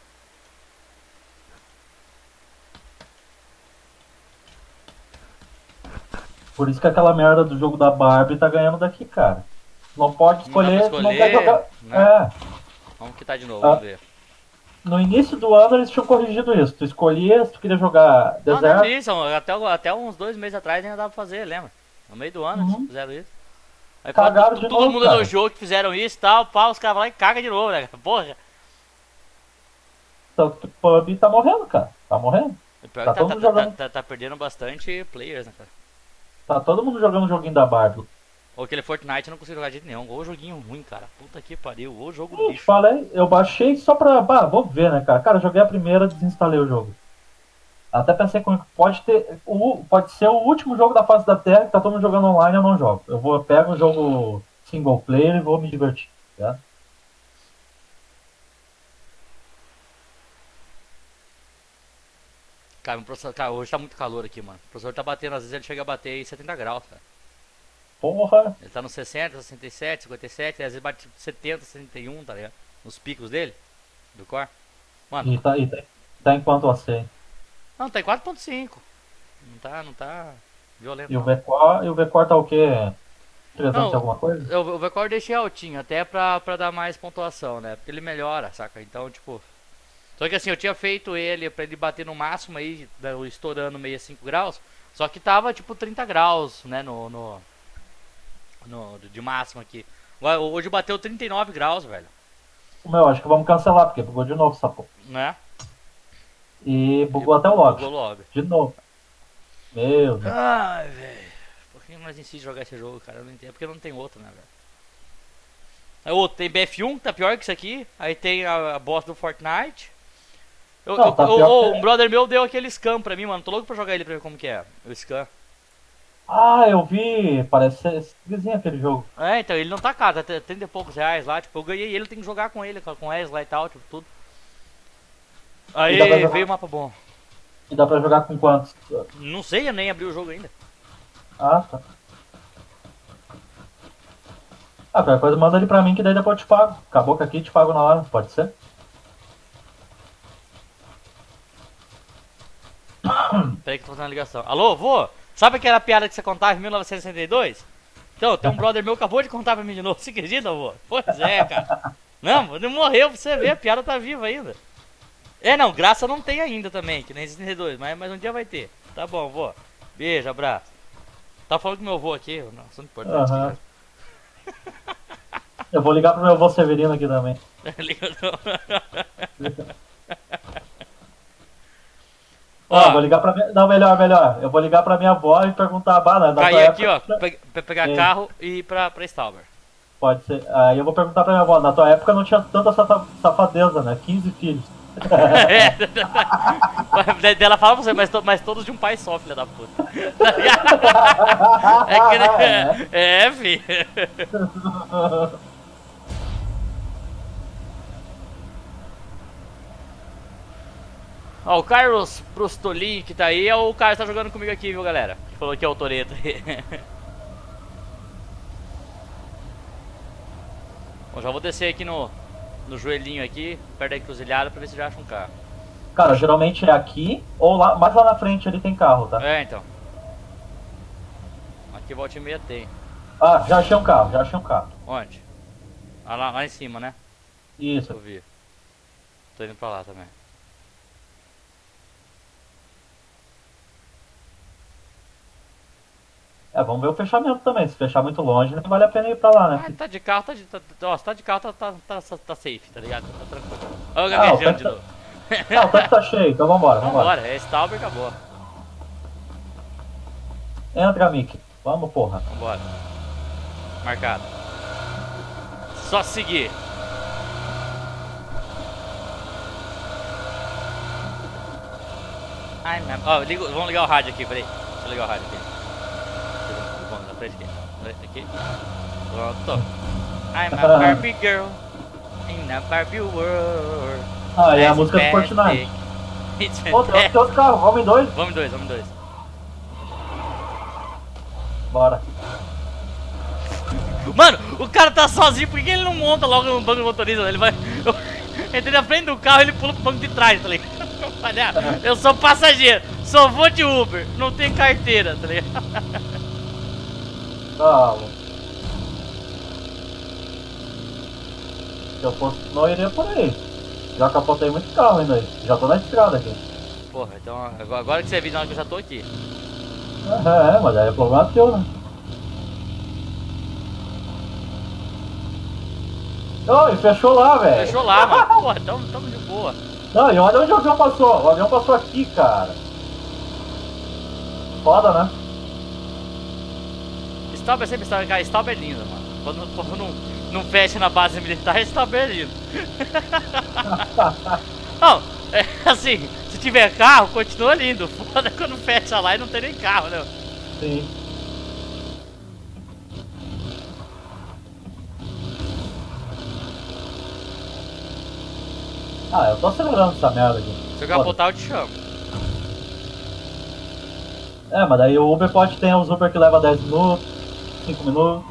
Por isso que aquela merda do jogo da Barbie tá ganhando daqui, cara. Não pode escolher, não não quer jogar. né? É. Vamos quitar de novo, vamos ver. No início do ano eles tinham corrigido isso. Tu escolhia se tu queria jogar Não, deserto. não é isso. Até uns 2 meses atrás ainda dava pra fazer, lembra? No meio do ano eles fizeram isso. Aí Cagaram de todo novo, mundo cara. no jogo que fizeram isso e tal, pá, os caras vão lá e cagam de novo, né? Porra. Então, o PUBG tá morrendo, cara. Tá morrendo. Pior Tá que todo mundo jogando. tá perdendo bastante players, né, cara? Tá todo mundo jogando o joguinho da Barbie. Ou aquele Fortnite eu não consigo jogar de jeito nenhum. Ou joguinho ruim, cara. Puta que pariu. Ou jogo Eu te lixo. falei, eu baixei só pra. Bah, vou ver, né, cara? Cara, eu joguei a primeira, desinstalei o jogo. Até pensei comigo, pode ser o último jogo da face da Terra que tá todo mundo jogando online, eu não jogo. Eu pego um jogo single player e vou me divertir, tá? Cara, cara, hoje tá muito calor aqui, mano. O professor tá batendo, às vezes ele chega a bater em 70 graus, cara. Porra! Ele tá nos 60, 67, 57, às vezes bate 70, 61, tá ligado? Nos picos dele, do core. Mano, Tá em quanto AC? não, tá em 4.5. Não tá violento. E o não. V-Core tá o quê? 300 Não, e alguma coisa? O V-Core eu deixei altinho, até pra dar mais pontuação, né? Porque ele melhora, saca? Então, tipo. Só que assim, eu tinha feito ele pra ele bater no máximo aí, estourando 65 graus. Só que tava tipo 30 graus, né? De máximo aqui. Hoje bateu 39 graus, velho. Meu, acho que vamos cancelar, porque bugou de novo essa porra. Né? E bugou até o lobby. Bugou o lobby. De novo. Meu Deus. Ai, velho. Por que mais insisto jogar esse jogo, cara? Eu não entendo. É porque não tem outro, né, velho? Aí outro, tem BF1, tá pior que isso aqui. Aí tem a boss do Fortnite. Um brother meu deu aquele scan pra mim, mano. Tô louco pra jogar ele pra ver como que é. O scan. Ah, eu vi. Parece ser vizinho aquele jogo. É, então, ele não tá caro, tá 30 e poucos reais lá. Tipo, eu ganhei ele, tem que jogar com ele, com eles lá e tal, tipo, tudo. Aí veio o mapa bom. E dá pra jogar com quantos? Não sei, eu nem abri o jogo ainda. Ah, tá. Ah, qualquer coisa manda ele pra mim que daí depois eu te pago. Acabou que aqui te pago na hora, pode ser? Peraí que eu tô fazendo uma ligação. Alô, vô? Sabe aquela piada que você contava em 1962? Então, tem um brother meu que acabou de contar pra mim de novo. Você acredita, vô? Pois é, cara. Não, ele morreu pra você ver, a piada tá viva ainda. É, não, graça não tem ainda também, que nem 62, mas um dia vai ter. Tá bom, vô. Beijo, abraço. Tá falando com meu vô aqui, não, assunto importante. Aham. Eu vou ligar pro meu avô Severino aqui também. Liga não. Ó, vou ligar pra minha... Não, melhor. Eu vou ligar pra minha avó e perguntar a bala. Cair aqui, ó, pra pegar carro e ir pra Stauber. Pode ser. Aí eu vou perguntar pra minha avó. Na tua época não tinha tanta safadeza, né? 15 filhos. É. Ela fala pra você, mas todos de um pai só, filha da puta. Fi. Ó, o Carlos Brustolin que tá aí é o cara que tá jogando comigo aqui, viu, galera? Que falou que é o Toreto aí. Bom, já vou descer aqui no joelhinho aqui, perto da encruzilhada, pra ver se já acha um carro. Cara, geralmente é aqui ou lá, mais lá na frente ali tem carro, tá? É, então. Aqui volta e meia tem. Ah, já achei um carro. Onde? Ah, lá em cima, né? Isso. Eu vi. Tô indo pra lá também. Vamos ver o fechamento também. Se fechar muito longe, não vale a pena ir pra lá, né? Ah, tá de carro, ó, se tá de carro, tá safe, tá ligado? Tá tranquilo. Ó, o gaguejando de novo. Não, o tanque tá cheio, então vambora. Vambora, é Stauber e acabou. Entra, Mickey. Vamos, porra. Vambora. Marcado. Só seguir. Vamos ligar o rádio aqui, peraí. Deixa eu ligar o rádio aqui. Vamos na frente aqui. Aqui. Pronto. I'm a Barbie girl in a Barbie world. Ah, é a música do Fortnite. Tem outro carro, vamos em dois? Vamos em dois. Bora. Mano, o cara tá sozinho, por que ele não monta logo no banco do motorista? Ele vai. Entrei na frente do carro e ele pula pro banco de trás, tá ligado? Eu sou passageiro, só vou de Uber, não tenho carteira, tá ligado? Calma. Se eu fosse, não iria por aí. Já capotei muito carro ainda aí. Já tô na estrada aqui. Porra, então agora que você viu, que eu já tô aqui. Mas aí é problema teu, né? Não, e fechou lá, velho. Fechou lá, mano. Porra, tamo de boa. Não, e olha onde o avião passou. O avião passou aqui, cara. Foda, né? Stop é sempre stop, cara. Stop é lindo, mano. Quando não fecha na base militar, stop é lindo. Não, é assim, se tiver carro, continua lindo. Foda quando fecha lá e não tem nem carro, né? Sim. Ah, eu tô acelerando essa merda aqui. Se eu capotar, eu te chamo. Mas daí o Uber pode ter uns Uber que leva 10 minutos, 5 minutos.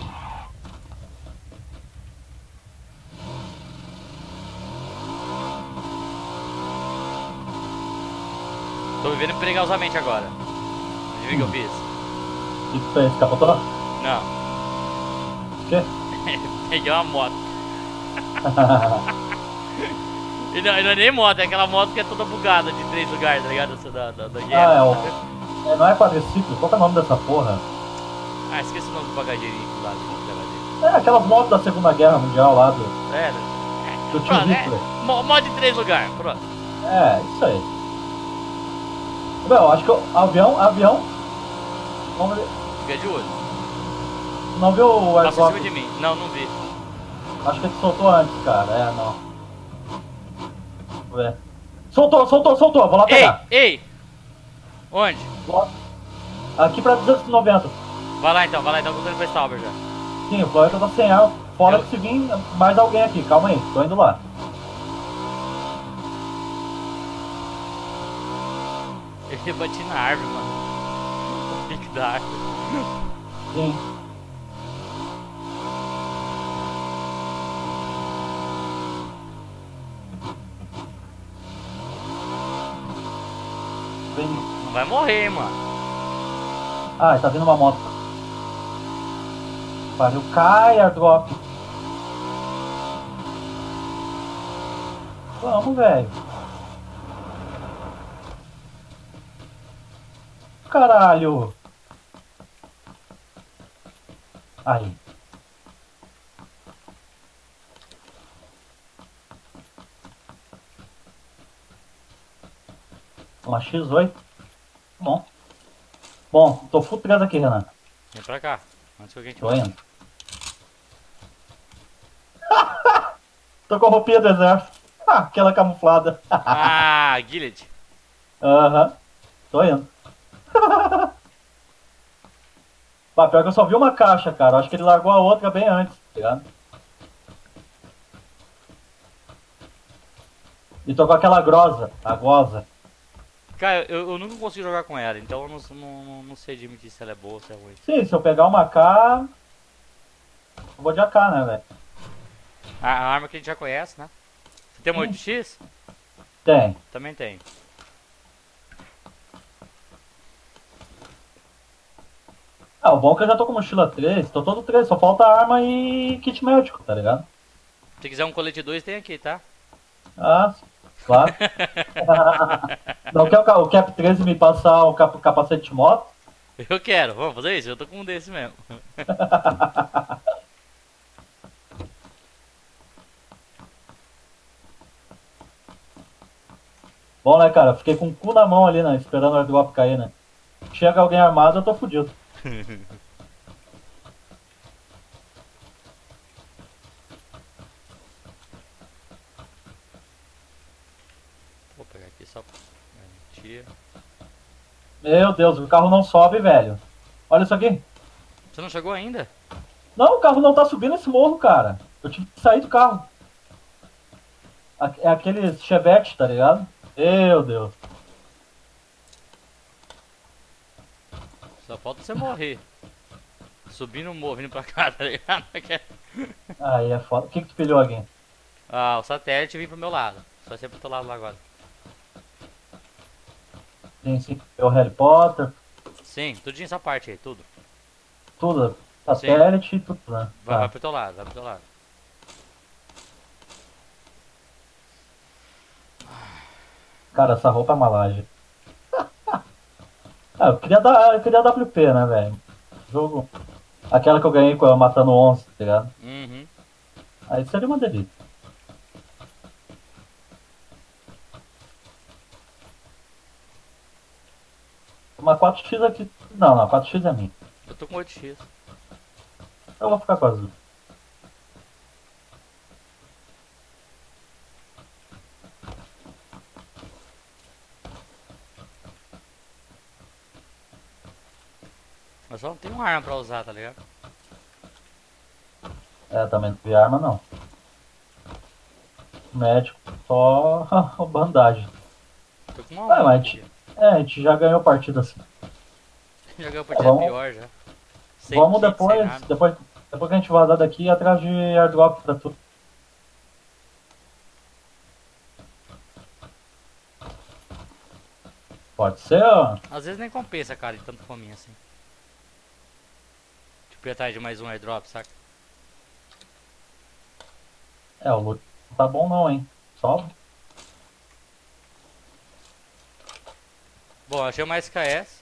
Tô vivendo perigosamente agora. Adivinha o que eu fiz? O que tu fez? Capotou? Não. O quê? Peguei uma moto. E não é nem moto, é aquela moto que é toda bugada de 3 lugares, tá ligado? Da guerra. Não é quadriciclo? Qual que é o nome dessa porra? Ah, esqueci o nome do bagageirinho lá. Aquelas motos da Segunda Guerra Mundial lá do... do tio Hitler. Moto de 3 lugares, pronto. Isso aí. Bom, acho que o avião... Vamos ver. Fica de olho. Não viu o Passa em airdrop? cima de mim. Não vi. Acho que ele soltou antes, cara. Não. Vamos ver. Soltou. Vou lá pegar. Ei! Onde? Aqui pra 290. Vai lá então, que eu tô indo pra Stauber já. Sim, o planeta tá sem ar. Fora que se vir mais alguém aqui. Calma aí, tô indo lá. Eu bati na árvore, mano. O pique da árvore. Sim. Não vai morrer, hein, mano. Ah, tá vindo uma moto. Pariu, cai, airdrop. Vamos, velho. Caralho. Aí. Uma X8. Bom, tô full 3 aqui, Renan. Vem pra cá. Antes que alguém te Tô indo. Tô com a roupinha do exército. Aquela camuflada. Ah, Gilead. Aham. Tô indo. Pior que eu só vi uma caixa, cara. Acho que ele largou a outra bem antes, tá ligado? E tô com aquela a goza. Cara, eu nunca consigo jogar com ela, então eu não sei admitir se ela é boa ou se é ruim. Sim, se eu pegar uma AK, eu vou de AK, né, velho? A arma que a gente já conhece, né? Você tem uma 8x? Tem. Também tem. O bom é que eu já tô com mochila 3, tô todo 3, só falta arma e kit médico, tá ligado? Se quiser um colete 2, tem aqui, tá? Claro. Não quer o Cap 13 me passar o capacete de moto? Eu quero, vamos fazer isso? Eu tô com um desse mesmo. Bom, né, cara? Fiquei com o cu na mão ali, né? Esperando o airdrop cair, né? Chega alguém armado, eu tô fudido. Vou pegar aqui só pra garantir. Meu Deus, o carro não sobe, velho. Olha isso aqui. Você não chegou ainda? Não, o carro não tá subindo esse morro, cara. Eu tive que sair do carro. É aquele Chevette, tá ligado? Meu Deus. Só falta você morrer. Subindo o morro, vindo pra cá, tá ligado? Aí é foda. O que tu pilhou aqui? Ah, o satélite vem pro meu lado. Só ser pro teu lado lá agora. Tem sim, o Harry Potter, Sim, tudinho essa parte aí, tudo. tudo. Sim. Satélite e tudo, né? Vai Tá. pro teu lado, vai pro teu lado. Cara, essa roupa é uma laje. Ah, eu queria WP, né, velho? Jogo. Aquela que eu ganhei com ela matando 11, tá ligado? Uhum. Aí seria uma delícia. Uma 4x aqui. Não, não, 4x é minha. Eu tô com 8x. Eu vou ficar com azul. Eu só não tenho arma pra usar, tá ligado? É, também não vi arma, não. Médico, só bandagem. Tô com uma É, mas roupa a aqui. gente, a gente já ganhou partida assim. Já ganhou a É, partida vamos, pior já. Sem vamos kit, sem depois, nada. depois, depois que a gente vazar daqui, ir atrás de airdrop pra tudo. Pode ser, ó. Às vezes nem compensa, cara, de tanto fominha assim. Tipo, ir atrás de mais um airdrop, saca? É, o loot não tá bom não, hein? Só. Bom, achei uma SKS.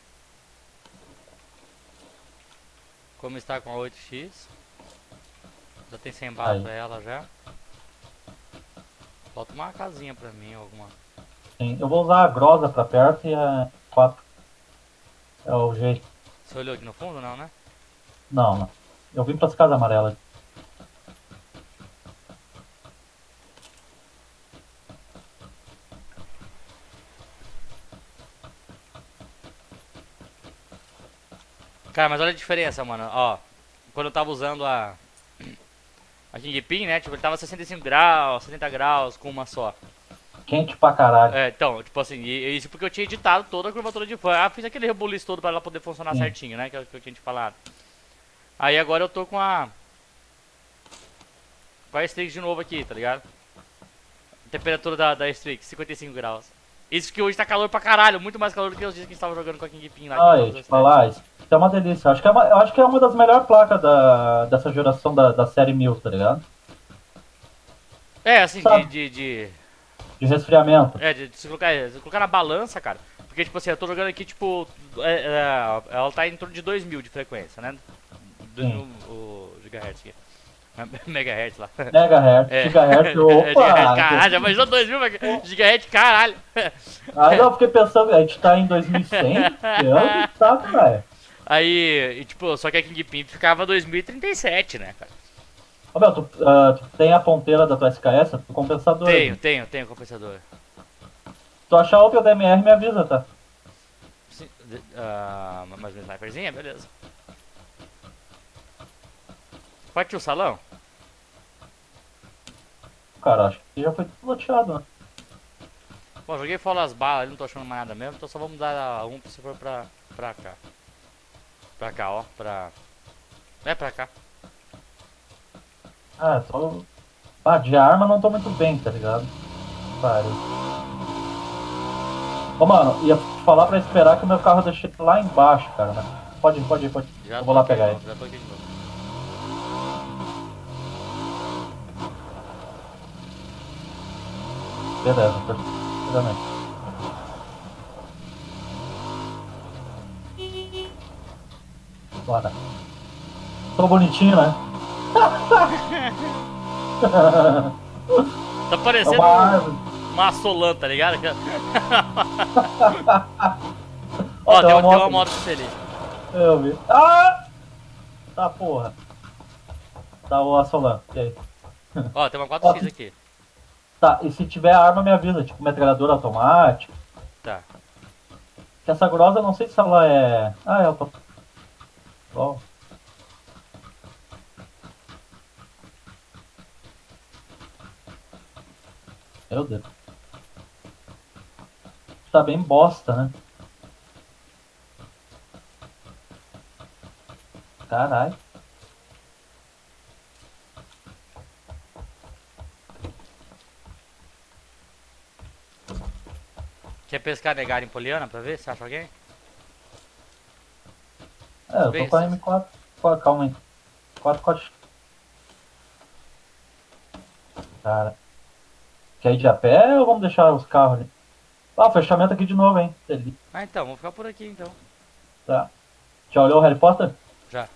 Como está com a 8x. Já tem 100 balas Aí. pra ela já. Falta uma casinha pra mim, alguma. Sim. Eu vou usar a grosa pra perto e a 4 é o jeito. Você olhou aqui no fundo, não, né? Não, não. Eu vim pras casas amarelas. Cara, mas olha a diferença, mano. Ó, quando eu tava usando a Kingpin, né? Tipo, ele tava 65 graus, 70 graus com uma só. Quente pra caralho. É, então, tipo assim, isso porque eu tinha editado toda a curvatura de fan. Ah, fiz aquele rebuliço todo pra ela poder funcionar Sim. certinho, né? Que é o que eu tinha te falado. Aí agora eu tô com a Strix de novo aqui, tá ligado? Temperatura da Strix, 55 graus. Isso que hoje tá calor pra caralho, muito mais calor do que os dias que a gente tava jogando com a Kingpin lá. Que Ai, tava te usando falar, isso é uma delícia. Eu acho que é uma das melhores placas dessa geração da série 1000, tá ligado? é, assim, Sabe? De resfriamento. de se colocar na balança, cara. Porque, tipo assim, eu tô jogando aqui, tipo, ela tá em torno de 2000 de frequência, né? 2000 o gigahertz aqui. Megahertz lá. Megahertz, É. gigahertz, Gigahertz, opa! caralho, já imaginou 2000 gigahertz, caralho. Aí eu fiquei pensando, a gente tá em 2100? Eu saco, velho. Aí, e, tipo, só que a Kingpin ficava 2037, né, cara? Ô, meu, tu tem a ponteira da tua SKS, tu compensador. Tenho compensador. Se tu achar outro DMR, me avisa, tá? Sim, mais uma sniperzinha, beleza. Partiu o salão? Cara, acho que já foi tudo loteado, né? Bom, joguei fora as balas, não tô achando mais nada mesmo, então só vamos dar um se for pra cá. Pra cá, ó, é pra cá. Ah, só. Ah, de arma não tô muito bem, tá ligado? Pariu. Ô, mano, ia falar pra esperar que o meu carro eu deixei lá embaixo, cara, né? Pode ir, pode ir, pode ir. Já Eu tô vou lá aqui pegar de ele. novo, já tô aqui de novo. Beleza, perfeitamente. Bora. Tô bonitinho, né? Tá É parecendo uma árvore. uma Solan, tá ligado? Ó, Ó, tem uma moto moto pra você ali. Eu vi. Ah! Tá, porra. Tá o Assolan. E aí? Ó, tem uma 4x aqui. Tá, e se tiver arma, me avisa. Tipo, metralhadora automática. Tá. Que essa grosa, eu não sei se ela é... Ah, é, eu tô... Bom. Meu Deus. Tá bem bosta, né? Caralho. Quer pescar negar em Poliana pra ver se acha alguém? É, eu tô com a M4. Calma aí. 4. Cara. Quer ir de a pé ou vamos deixar os carros ali? Ah, o fechamento aqui de novo, hein? Ah, então, vou ficar por aqui então. Tá. Já olhou o Harry Potter? Já.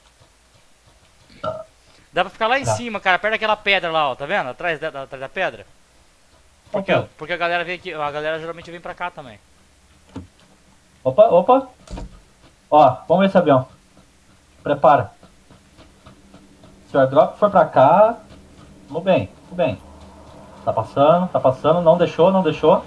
Dá pra ficar lá em Já. cima, cara, perto daquela pedra lá, ó, tá vendo? Atrás da pedra. Porque, Ok. porque a galera vem aqui, a galera geralmente vem pra cá também. Opa, opa. Ó, vamos ver esse avião. Prepara. Se o airdrop for pra cá... Vamos bem, vamos bem. Tá passando. Não deixou, não deixou.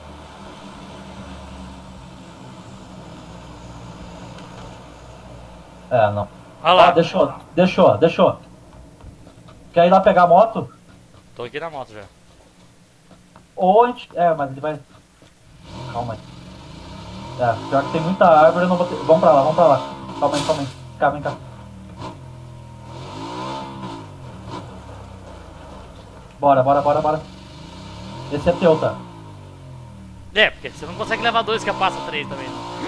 É, não. Olha Ó, lá. deixou. Quer ir lá pegar a moto? Tô aqui na moto já. Ou a gente... É, mas ele vai... Calma aí. É, pior que tem muita árvore, eu não vou ter... Vamos pra lá. Calma aí. Vem cá. Bora. Esse é teu, tá? É, porque você não consegue levar dois que passa três também.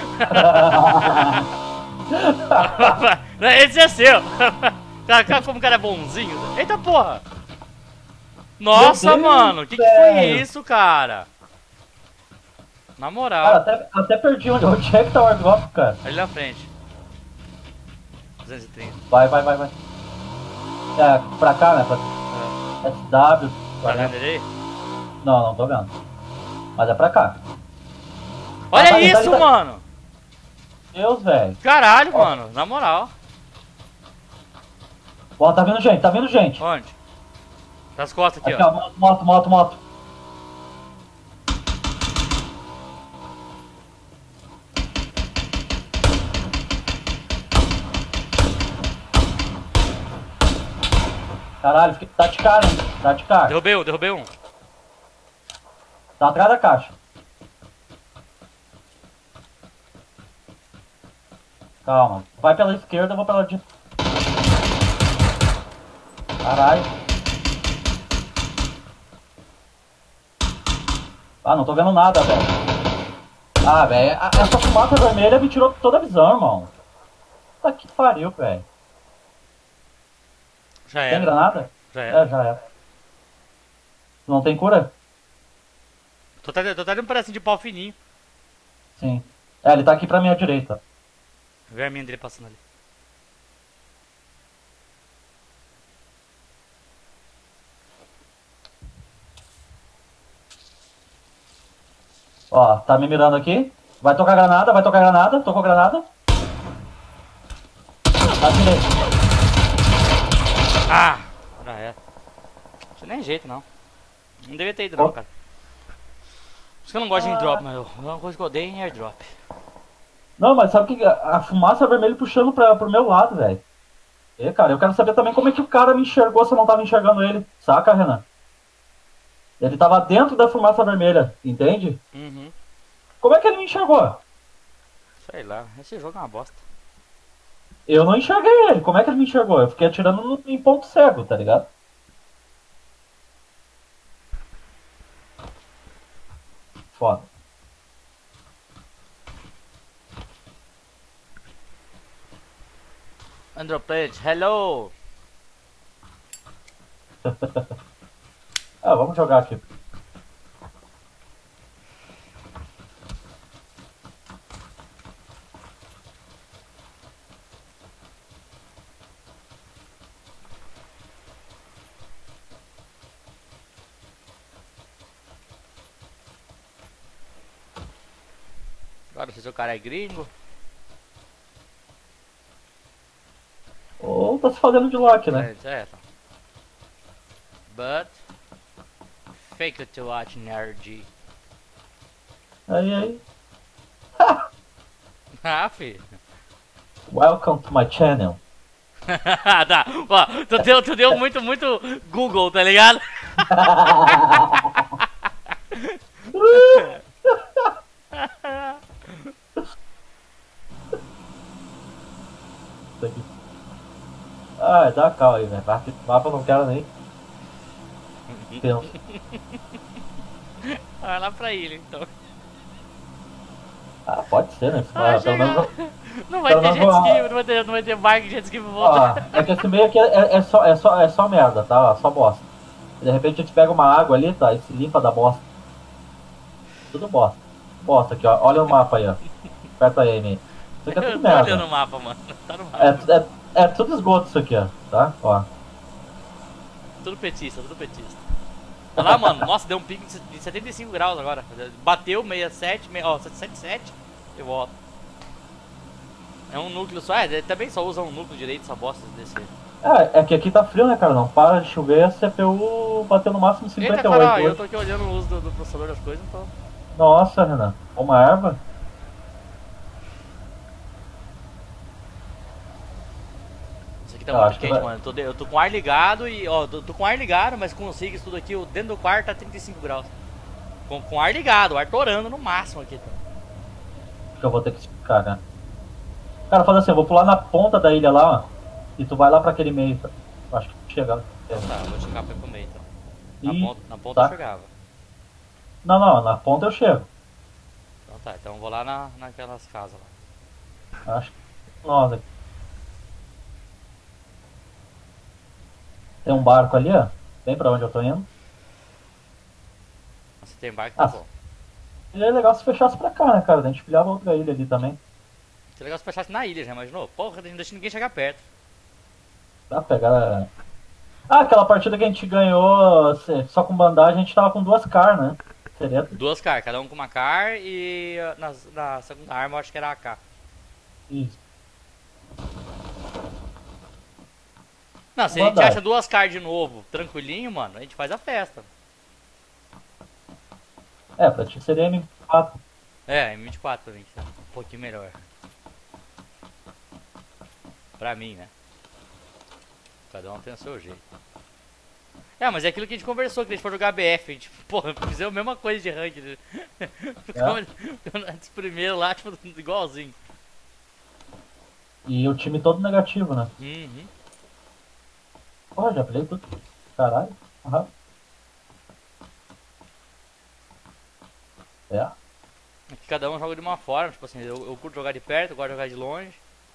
Não. Esse é seu. Cara, como o cara é bonzinho. Eita porra. Nossa, Meu Deus, mano, que foi velho. isso, cara? Na Cara, moral. até perdi onde é que tá o airdrop, cara. Ali na frente. 230. Vai. É, pra cá, né? Pra É. SW. Tá vendo ele aí? Não tô vendo. Mas é pra cá. Olha tá ali, isso, tá ali. mano. Deus, velho. Caralho, Ó. mano. Na moral. Ó, tá vindo gente. Onde? Das costas aqui, Aqui, ó. ó. Moto. Caralho, tá de cara, hein? Tá de cara. Derrubei um. Tá atrás da caixa. Calma. Vai pela esquerda, eu vou pela direita. Caralho. Ah, não tô vendo nada, velho. Ah, velho. Essa fumaça vermelha me tirou toda a visão, irmão. Puta que pariu, velho. Já Tem era. granada? Já era. É, já é. Não tem cura? Tô até um pedacinho de pau fininho. Sim. É, ele tá aqui pra minha direita. Vê a minha dele passando ali. Ó, tá me mirando aqui. Vai tocar granada. Tocou granada. Atirei. Ah! Já era. Isso nem é jeito, não. Não devia ter ido, não, cara. Por isso que eu não gosto de airdrop, mas uma coisa que eu odeio é airdrop. Não, mas sabe o que? A fumaça vermelha puxando pro meu lado, velho. E, cara, eu quero saber também como é que o cara me enxergou se eu não tava enxergando ele. Saca, Renan? Ele tava dentro da fumaça vermelha, entende? Uhum. Como é que ele me enxergou? Sei lá, esse jogo é uma bosta. Eu não enxerguei ele. Como é que ele me enxergou? Eu fiquei atirando em ponto cego, tá ligado? Foda. Androplate, hello! Ah, vamos jogar aqui. Agora se o cara é gringo. Ou tá se fazendo de lock, né? É. But fake it to watch nerd. Aí. Ah, fi. Welcome to my channel. Tá, ó, tu deu muito Google, tá ligado? Isso aqui. Ah, dá calma aí, velho. Mapa eu não quero nem. Penso. Vai lá pra ilha, então. Ah, pode ser, né? Ah, Pelo menos. não vai pelo ter menos jet ski, não vai ter bike, jet ski pra Ó, voltar. é que esse meio aqui é só merda, tá? Ó, só bosta. De repente a gente pega uma água ali, tá? E se limpa da bosta. Tudo bosta. Bosta aqui, ó. Olha o mapa aí, ó. Aperta aí, meio. Isso aqui é Eu tudo tô olhando merda. o mapa, mano. Tá no mapa. É tudo esgoto isso aqui, ó. Tá? Ó. Tudo petista, tudo petista. Olha lá, mano. Nossa, deu um pico de 75 graus agora. Bateu 67, ó, 77 e volta. É um núcleo só, também só usa um núcleo direito essa bosta desse. É que aqui tá frio, né, cara? Não para de chover, a CPU bateu no máximo Eita, 58 caralho, eu hoje. tô aqui olhando o uso do processador das coisas, então. Nossa, Renan. Uma erva? Isso aqui tá Eu muito acho que quente, vai. mano. Eu tô com o ar ligado e, ó, tô com o ar ligado, mas com os rigs tudo aqui, dentro do quarto tá 35 graus. Com o ar ligado, o ar torando no máximo aqui. Tá? Acho que eu vou ter que explicar, né? Cara, fala assim, eu vou pular na ponta da ilha lá, ó. E tu vai lá pra aquele meio, tá? Eu acho que chega. Tá, eu vou chegar pra comer então. E... Na ponta tá. eu chegava. Não, na ponta eu chego. Então tá, então eu vou lá naquelas casas lá. Acho que. Nossa. Tem um barco ali, ó. Bem pra onde eu tô indo. Se tem barco, tá Ah, bom. seria legal se fechasse pra cá, né, cara? A gente pilhava outra ilha ali também. Seria legal se fechasse na ilha, já imaginou? Porra, não deixa ninguém chegar perto. Dá pra pegar. Ah, aquela partida que a gente ganhou só com bandagem, a gente tava com duas car, né? Seria. Duas car, cada um com uma car e na segunda arma eu acho que era a AK. Isso. Não, se a gente Bandagem. acha duas car de novo, tranquilinho, mano, a gente faz a festa. É, pra ti seria M4. É, M24 pra mim, tá um pouquinho melhor. Pra mim, né? Cada um tem o seu jeito. É, mas é aquilo que a gente conversou, que a gente for jogar BF, a gente, porra, fizemos a mesma coisa de rank. Né? Ficamos primeiro lá, tipo, igualzinho. E o time todo negativo, né? Uhum. Porra, já falei tudo. Caralho. Aham. É. Aqui cada um joga de uma forma, tipo assim, eu curto jogar de perto, eu gosto de jogar de longe.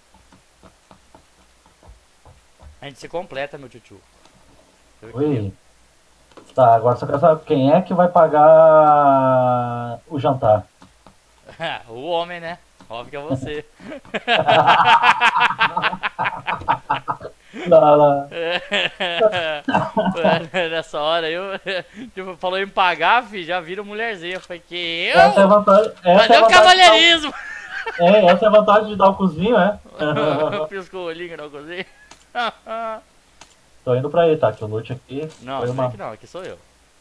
A gente se completa, meu tchutchu. Oi. Tá, agora só quero saber quem é que vai pagar o jantar. O homem, né? Óbvio que é você. Lá, lá. Nessa hora eu. Tipo, falou em pagar, fi, já vira mulherzinha. Eu falei que eu. Essa é a vantagem. Cadê o cavalheirismo? Essa é a vantagem de dar o cozinho, é? Piscou o olhinho na cozinha. Tô indo pra aí, tá? Que o loot aqui. Não, foi uma... aqui não, aqui sou eu.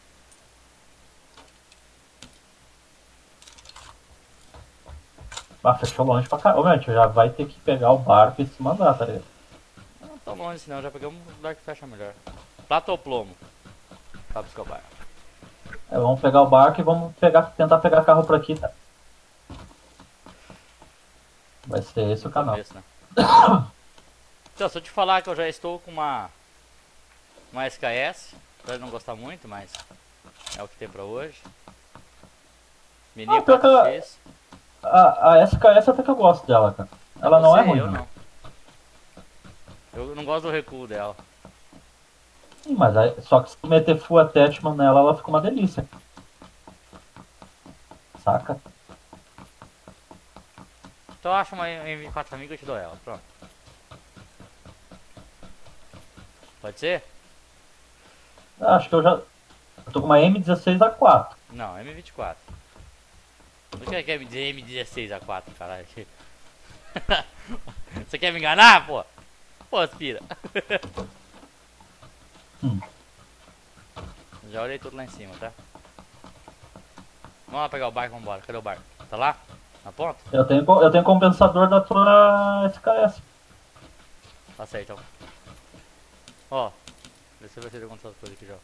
Ah, fechou longe pra caramba. Ô, meu, a gente já vai ter que pegar o barco e se mandar, tá ligado? Não tão longe assim não, já pegamos um lugar que fecha melhor. Prata ou plomo? Pra buscar o barco. É, vamos pegar o barco e vamos tentar pegar carro por aqui, tá? Vai ser esse o canal. Começo, né? Então, se eu te falar que eu já estou com uma SKS, apesar de não gostar muito, mas é o que tem pra hoje. Mini pior que 4X. a SKS até que eu gosto dela, cara. Ela não é ruim. Eu né? não. Eu não gosto do recuo dela. Sim, mas só que se tu meter full attachment nela, ela fica uma delícia. Saca? Então acha uma M4 pra mim que eu te dou ela. Pronto. Pode ser? Acho que eu já. Eu tô com uma M16A4. Não, M24. Não quer que é M16A4, caralho. Você quer me enganar, pô? Pô, aspira. Já olhei tudo lá em cima, tá? Vamos lá pegar o barco, vambora. Cadê o barco? Tá lá? Na ponta? Eu tenho compensador da tua SKS. Tá certo, então. Ó, vê se vai ter alguma coisa aqui já.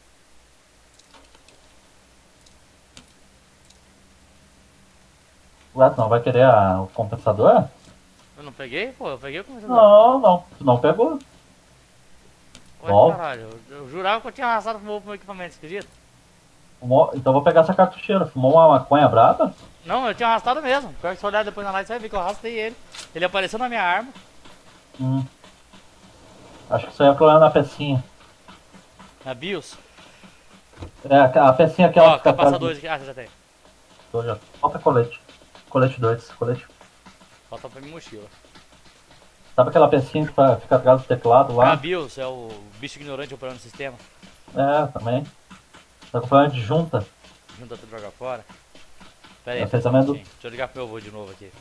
Ué, tu não vai querer o compensador? Eu não peguei, pô, eu peguei o começador. Não, não. Tu não pegou. Olha, Bom, caralho, eu jurava que eu tinha arrastado pro meu equipamento, você acredita? então eu vou pegar essa cartucheira. Fumou uma maconha braba? Não, eu tinha arrastado mesmo. Pior que se olhar depois na live, você vai ver que eu arrastei ele. Ele apareceu na minha arma. Hum. Acho que isso aí é problema na pecinha. Na BIOS. É, a pecinha aquela Ó, que fica atrás capaçadores aqui. Ah, você já tem. Falta colete. Colete 2, colete. Falta pra minha mochila. Sabe aquela pecinha que fica atrás do teclado É a lá? BIOS, é o bicho ignorante operando o sistema. É, também. Tá com problema de junta. Junta tudo jogar fora. Pera aí, Essa pera aí só um também é do... minutinho. Deixa eu ligar pro meu avô de novo aqui.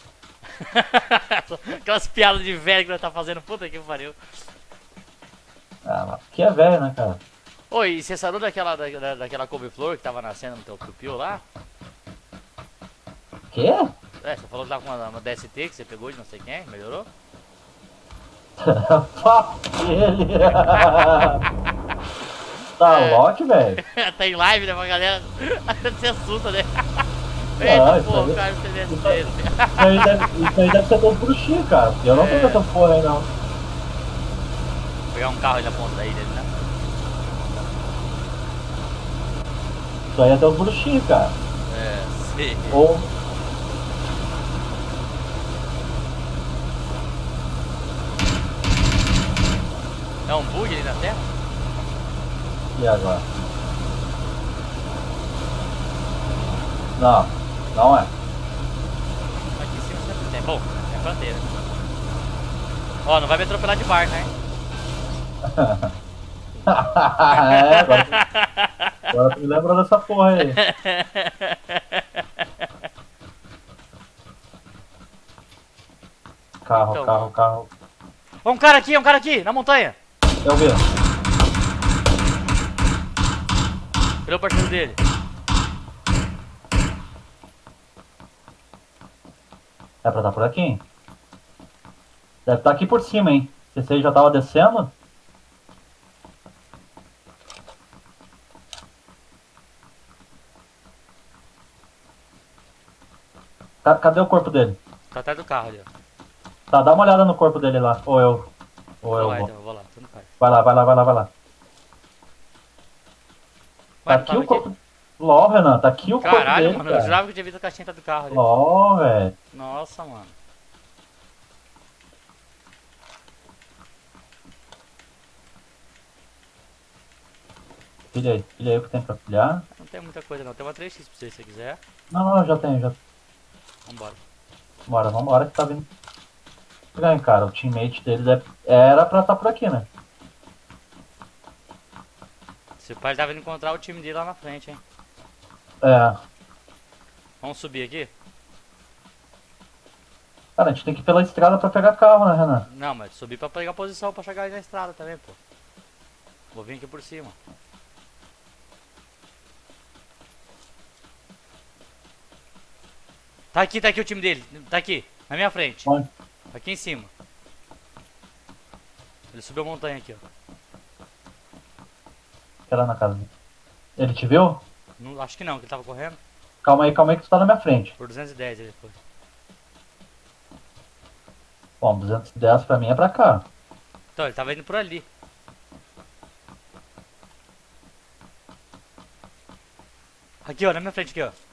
Aquelas piadas de velho que nós tá fazendo, puta que pariu. Ah, mas que é velho, né, cara? Oi, e você saiu daquela couve-flor que tava nascendo no teu piu lá? Quê? É, você falou que tava com uma DST que você pegou de não sei quem, melhorou? Pá, ele... Tá Loki, velho? Tá em live, né, pra galera? Você assusta, né? Não, Eita, isso pô, aí- o cara tem DST. Isso aí deve ser dos bruxinhos, cara. Eu não tô com essa porra aí, não. Vou pegar um carro aí na ponta da ilha, né? Isso aí é dos bruxinhos, cara. É, sim. Ou... É um bug ali na terra? E agora? Não, não é. Aqui em cima sempre tem. Bom, é fronteira. Ó, não vai me atropelar de barca, hein? É, agora tu me lembrou dessa porra aí. Carro, Então, carro, mano. carro. Ó, um cara aqui, na montanha. Eu vi. Cadê o parceiro dele? É pra estar por aqui? Deve estar aqui por cima, hein? Se você já tava descendo? Cadê o corpo dele? Tá atrás do carro ali, ó. Tá, dá uma olhada no corpo dele lá. Ou eu Então vai, vou. então, eu vou lá, tu não faz. Vai lá, vai lá, vai lá, vai lá. Tá Ué, não aqui tava o corpo. LOL, Renan, tá aqui o corpo Caralho, dele, mano, eu cara. jurava que eu tinha visto a caixinha do carro ali. LOL, velho. Nossa, mano. Pilha aí o que tem pra pilhar. Não tem muita coisa não, tem uma 3x pra você se você quiser. Não, não, já tenho, já. Vambora. Vambora que tá vindo. Estranho, cara, o teammate dele era pra estar por aqui, né? Seu pai tava indo encontrar o time dele lá na frente, hein. É. Vamos subir aqui? Cara, a gente tem que ir pela estrada pra pegar carro, né, Renan? Não, mas subir pra pegar posição pra chegar aí na estrada também, pô. Vou vir aqui por cima. Tá aqui o time dele. Tá aqui, na minha frente. Onde? Aqui em cima. Ele subiu a montanha aqui, ó. Era na casa dele. Ele te viu? Não, acho que não, que ele tava correndo. Calma aí que tu tá na minha frente. Por 210 ele foi. Bom, 210 pra mim é pra cá. Então, ele tava indo por ali. Aqui, ó, na minha frente aqui, ó.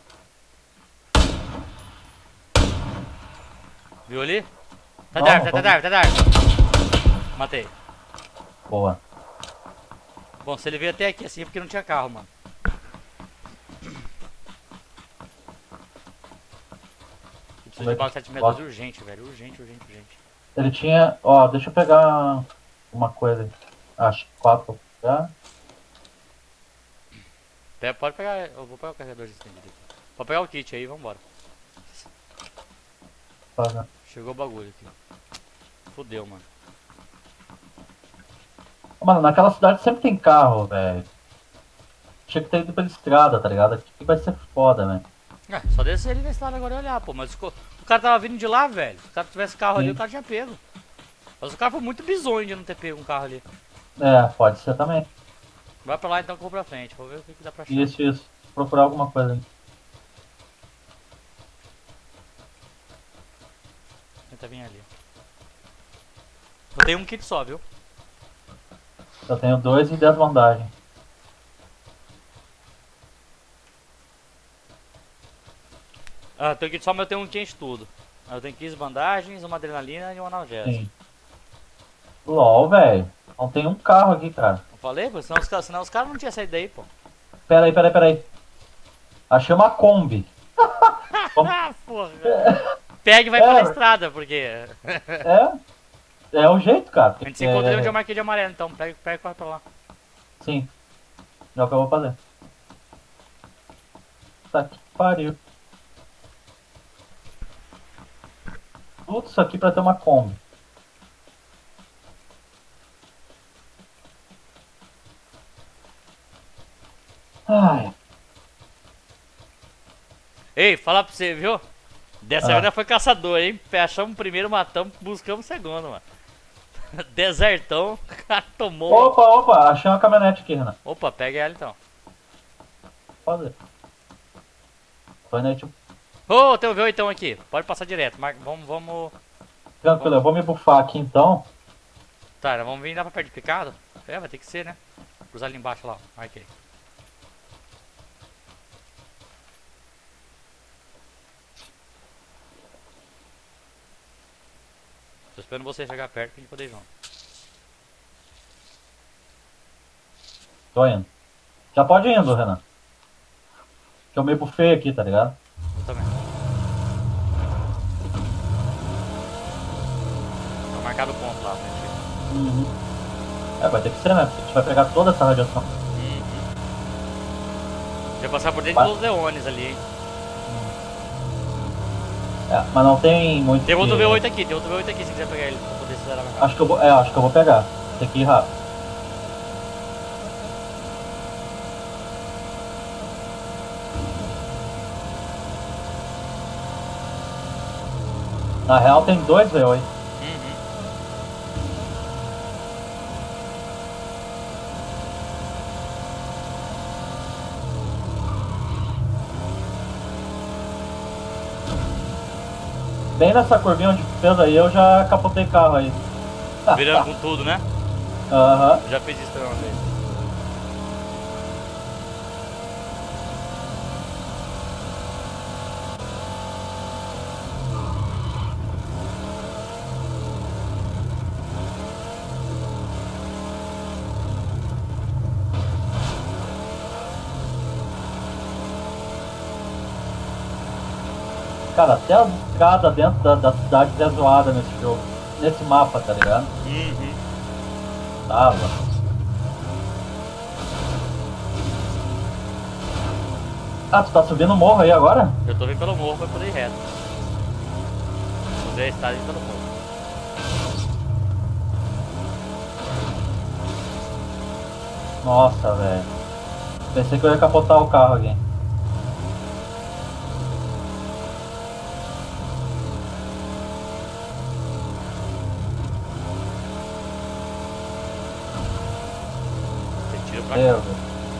Viu ali? Tá Não, da árvore, não tá da árvore, tá da árvore. Matei. Boa. Bom, se ele veio até aqui assim é porque não tinha carro, mano. Preciso de bala 762 urgente, velho. Urgente. Ele tinha... Ó, deixa eu pegar uma coisa aí. Acho que 4 pra pegar. Pode pegar, eu vou pegar o carregador de estendido aqui. Pode pegar o kit aí, vambora. Paga. Chegou o bagulho aqui. Fudeu, mano. Mano, naquela cidade sempre tem carro, velho. Tinha que ter ido pela estrada, tá ligado? Aqui vai ser foda, velho. É, só descer ali na estrada agora e olhar, pô. Mas o cara tava vindo de lá, velho. Se o cara tivesse carro ali, Sim. o cara tinha pego. Mas o cara foi muito bizonho de não ter pego um carro ali. É, pode ser também. Vai pra lá então que eu vou pra frente. Vou ver o que dá pra achar. Isso, isso. Procurar alguma coisa aí. Tenta vir ali. Eu tenho um kit só, viu? Eu tenho 2 e 10 bandagens. Ah, eu tenho kit só, mas eu tenho um que enche tudo. Eu tenho 15 bandagens, uma adrenalina e um analgésico. Sim. LOL, velho. Não tem um carro aqui, cara. Eu falei, pô, senão os caras não tinham saído daí, pô. Pera aí. Achei uma Kombi. Ah, porra. Pega e vai pela estrada, porque... É o jeito, cara. A gente se encontra onde eu marquei de amarelo, então pega e corre pra lá. Sim. É o que eu vou fazer. Tá que pariu. Tudo isso aqui pra ter uma Kombi. Ai, Ei, falar pra você, viu? Dessa vez foi caçador, hein? Achamos o primeiro, matamos, buscamos o segundo, mano. Desertão, o cara tomou. Opa, achei uma caminhonete aqui, Renan. Opa, pega ela então. Pode. Foi, né, tipo... Ô, tem um V8 aqui, pode passar direto. Vamos. Tranquilo, eu vou me bufar aqui então. Tá, vamos vir lá pra perto de picado? É, vai ter que ser, né? Cruzar ali embaixo lá, ó. Marquei. Tô esperando você chegar perto pra gente poder ir junto. Tô indo. Já pode ir indo, Renan. Que eu me bufei aqui, tá ligado? Eu também. Tá marcado o ponto lá, gente. Uhum. É, vai ter que ser, né? Porque a gente vai pegar toda essa radiação. Vai passar por dentro dos leones ali, hein? É, mas não tem muito. Tem outro V8 aqui, se quiser pegar ele pra poder acelerar mais rápido. Acho que eu vou pegar. Tem que ir rápido. Na real tem 2 V8. Bem nessa curvinha onde fez aí, eu já capotei carro aí. Virando com tudo, né? Aham. Já fiz isso também uma vez. Cara, até as escadas dentro da cidade é zoada nesse jogo. Nesse mapa, tá ligado? Tava. Ah, tu tá subindo o morro aí agora? Eu tô vindo pelo morro pra poder ir reto. Usei a estrada e pelo morro. Nossa, velho. Pensei que eu ia capotar o carro aqui. Você tira pra Meu cá. Deus.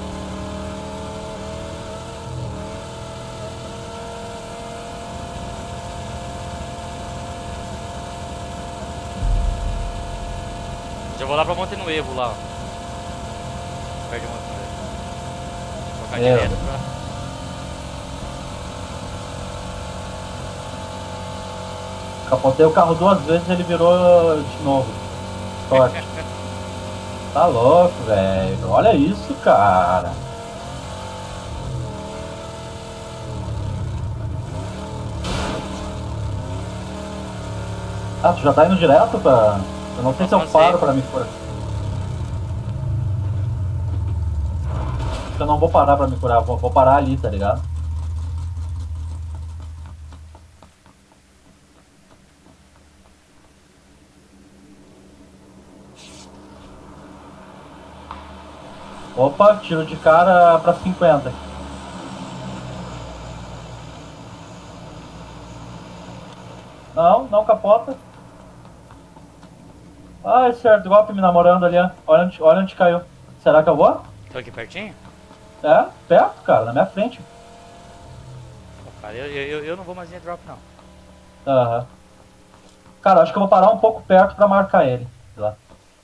Já vou lá pra Monte Nuevo lá, ó. Perto de Monte Nuevo. Vou tocar Meu direto Deus. pra... Capotei o carro 2 vezes e ele virou de novo. Sorte. Tá louco, velho. Olha isso, cara. Ah, tu já tá indo direto pra... Eu não sei se eu paro pra me curar. Eu não vou parar pra me curar, vou parar ali, tá ligado? Opa, tiro de cara pra 50. Não, não capota. Ah, esse airdrop me namorando ali, ó. Olha onde caiu. Será que eu vou? Tô aqui pertinho? É, perto, cara, na minha frente. Pô, cara, eu não vou mais em drop não. Aham. Cara, acho que eu vou parar um pouco perto pra marcar ele. Sei lá.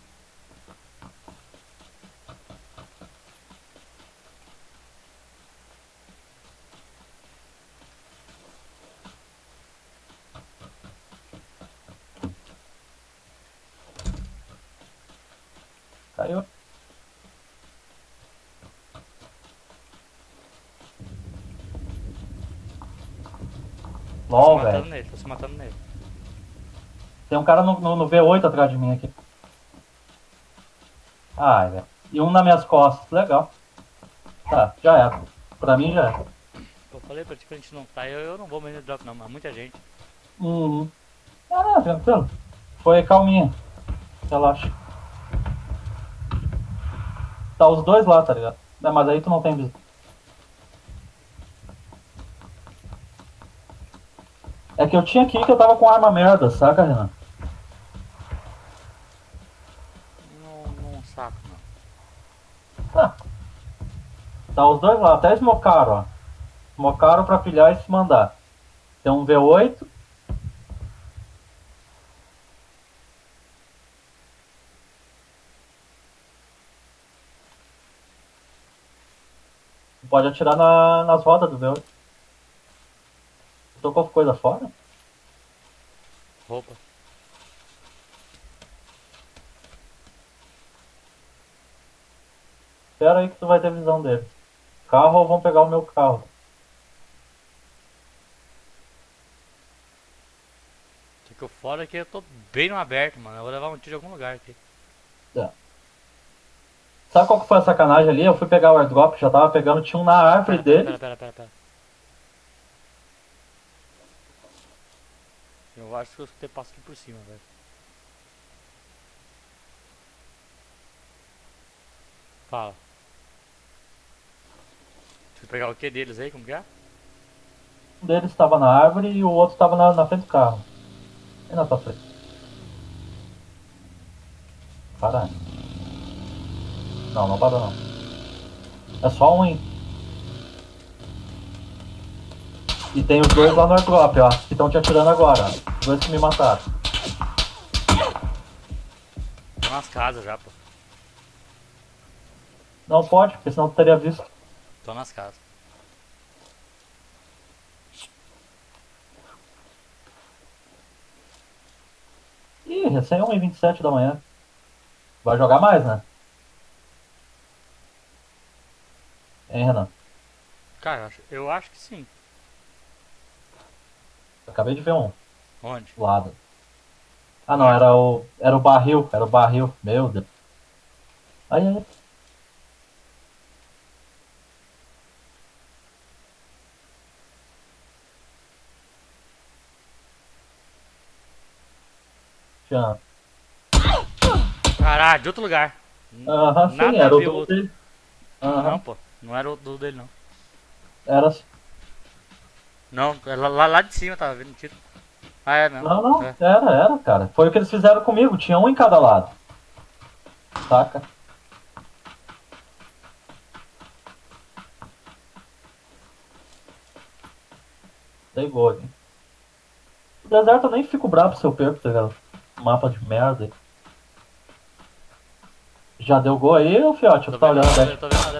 Caiu. Tô se LOL, matando velho. nele, tô se matando nele. Tem um cara no V8 atrás de mim aqui. Ai, velho. E um nas minhas costas. Legal. Tá, já era. Pra mim já era. Eu falei pra ti que a gente não tá, eu não vou mais em drop não, mas muita gente. Uhum. Ah, não, tranquilo. Foi calminha. Relaxa. Tá os dois lá, tá ligado? Não, mas aí tu não tem visão. É que eu tinha aqui que eu tava com arma merda, saca, Renan? Não saco não. Ah, tá os dois lá, até smocaram, ó. Smocaram pra pilhar e se mandar. Tem um V8. Pode atirar nas rodas do V8. Tocou coisa fora? Roupa. Espera aí que tu vai ter visão dele. Carro ou vão pegar o meu carro? Ficou fora aqui, eu tô bem no aberto, mano. Eu vou levar um tiro em algum lugar aqui. É. Sabe qual que foi a sacanagem ali? Eu fui pegar o airdrop, já tava pegando, tinha um na árvore dele. Pera. Eu acho que eu escutei passo aqui por cima, velho. Fala. Deixa eu pegar o que deles aí, como que é? Um deles estava na árvore e o outro estava na frente do carro. E na tua frente. Caralho. Não, não parou não. É só um, hein? E tem os dois lá no airdrop, ó. Que estão te atirando agora. Ó. Os dois que me mataram. Tô nas casas já, pô. Não pode, porque senão tu teria visto. Tô nas casas. Ih, recém 1h27 da manhã. Vai jogar mais, né? Hein, Renan? Cara, eu acho que sim. Acabei de ver um Onde? lado. Ah não, Onde? era o barril, era o barril. Meu Deus. Aí, aí. Tinha. Caralho, de outro lugar. Aham, sim, Nada a era o ver o do outro. dele. Não, Aham, pô. Não era o do dele, não. era assim. Não, lá de cima tava vendo o tiro. Ah, é mesmo. Não, não, É. era, cara. Foi o que eles fizeram comigo, tinha um em cada lado. Saca? Dei gol aqui. O deserto eu nem fico bravo se eu perco, tá ligado? Mapa de merda aí. Já deu gol aí, ô fiote? Tô Tá vendo, olhando, né? tô vendo.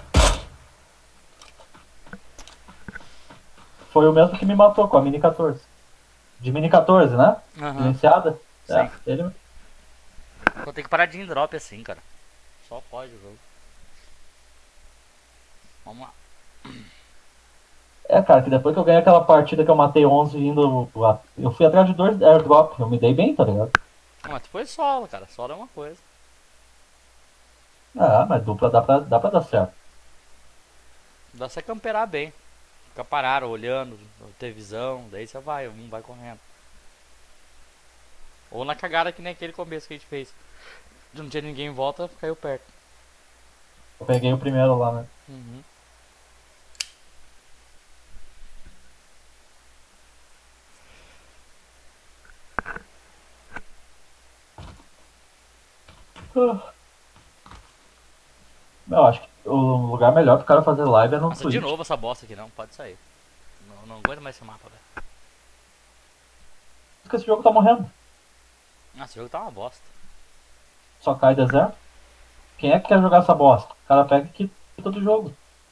Foi o mesmo que me matou com a Mini 14. De Mini 14, né? Aham. Silenciada? Sim. É, ele. Vou ter que parar de ir em drop assim, cara. Só pode o jogo. Vamos lá. É, cara, que depois que eu ganhei aquela partida que eu matei 11 indo. Eu fui atrás de 2 airdrop. Eu me dei bem, tá ligado? Mas tu foi solo, cara. Solo é uma coisa. Ah, mas dupla dá pra dar certo. Dá você camperar bem. Fica parado, olhando, ter visão. Daí você vai, um vai correndo. Ou na cagada que nem aquele começo que a gente fez. Não tinha ninguém em volta, caiu perto. Eu peguei o primeiro lá, né? Uhum. Eu acho que o lugar melhor pro cara fazer live é no Nossa, de Twitch. novo essa bosta aqui, não. Pode sair. Não aguento mais esse mapa, velho. Porque esse jogo tá morrendo. Nossa, esse jogo tá uma bosta. Só cai deserto. Quem é que quer jogar essa bosta? O cara pega e quita do jogo.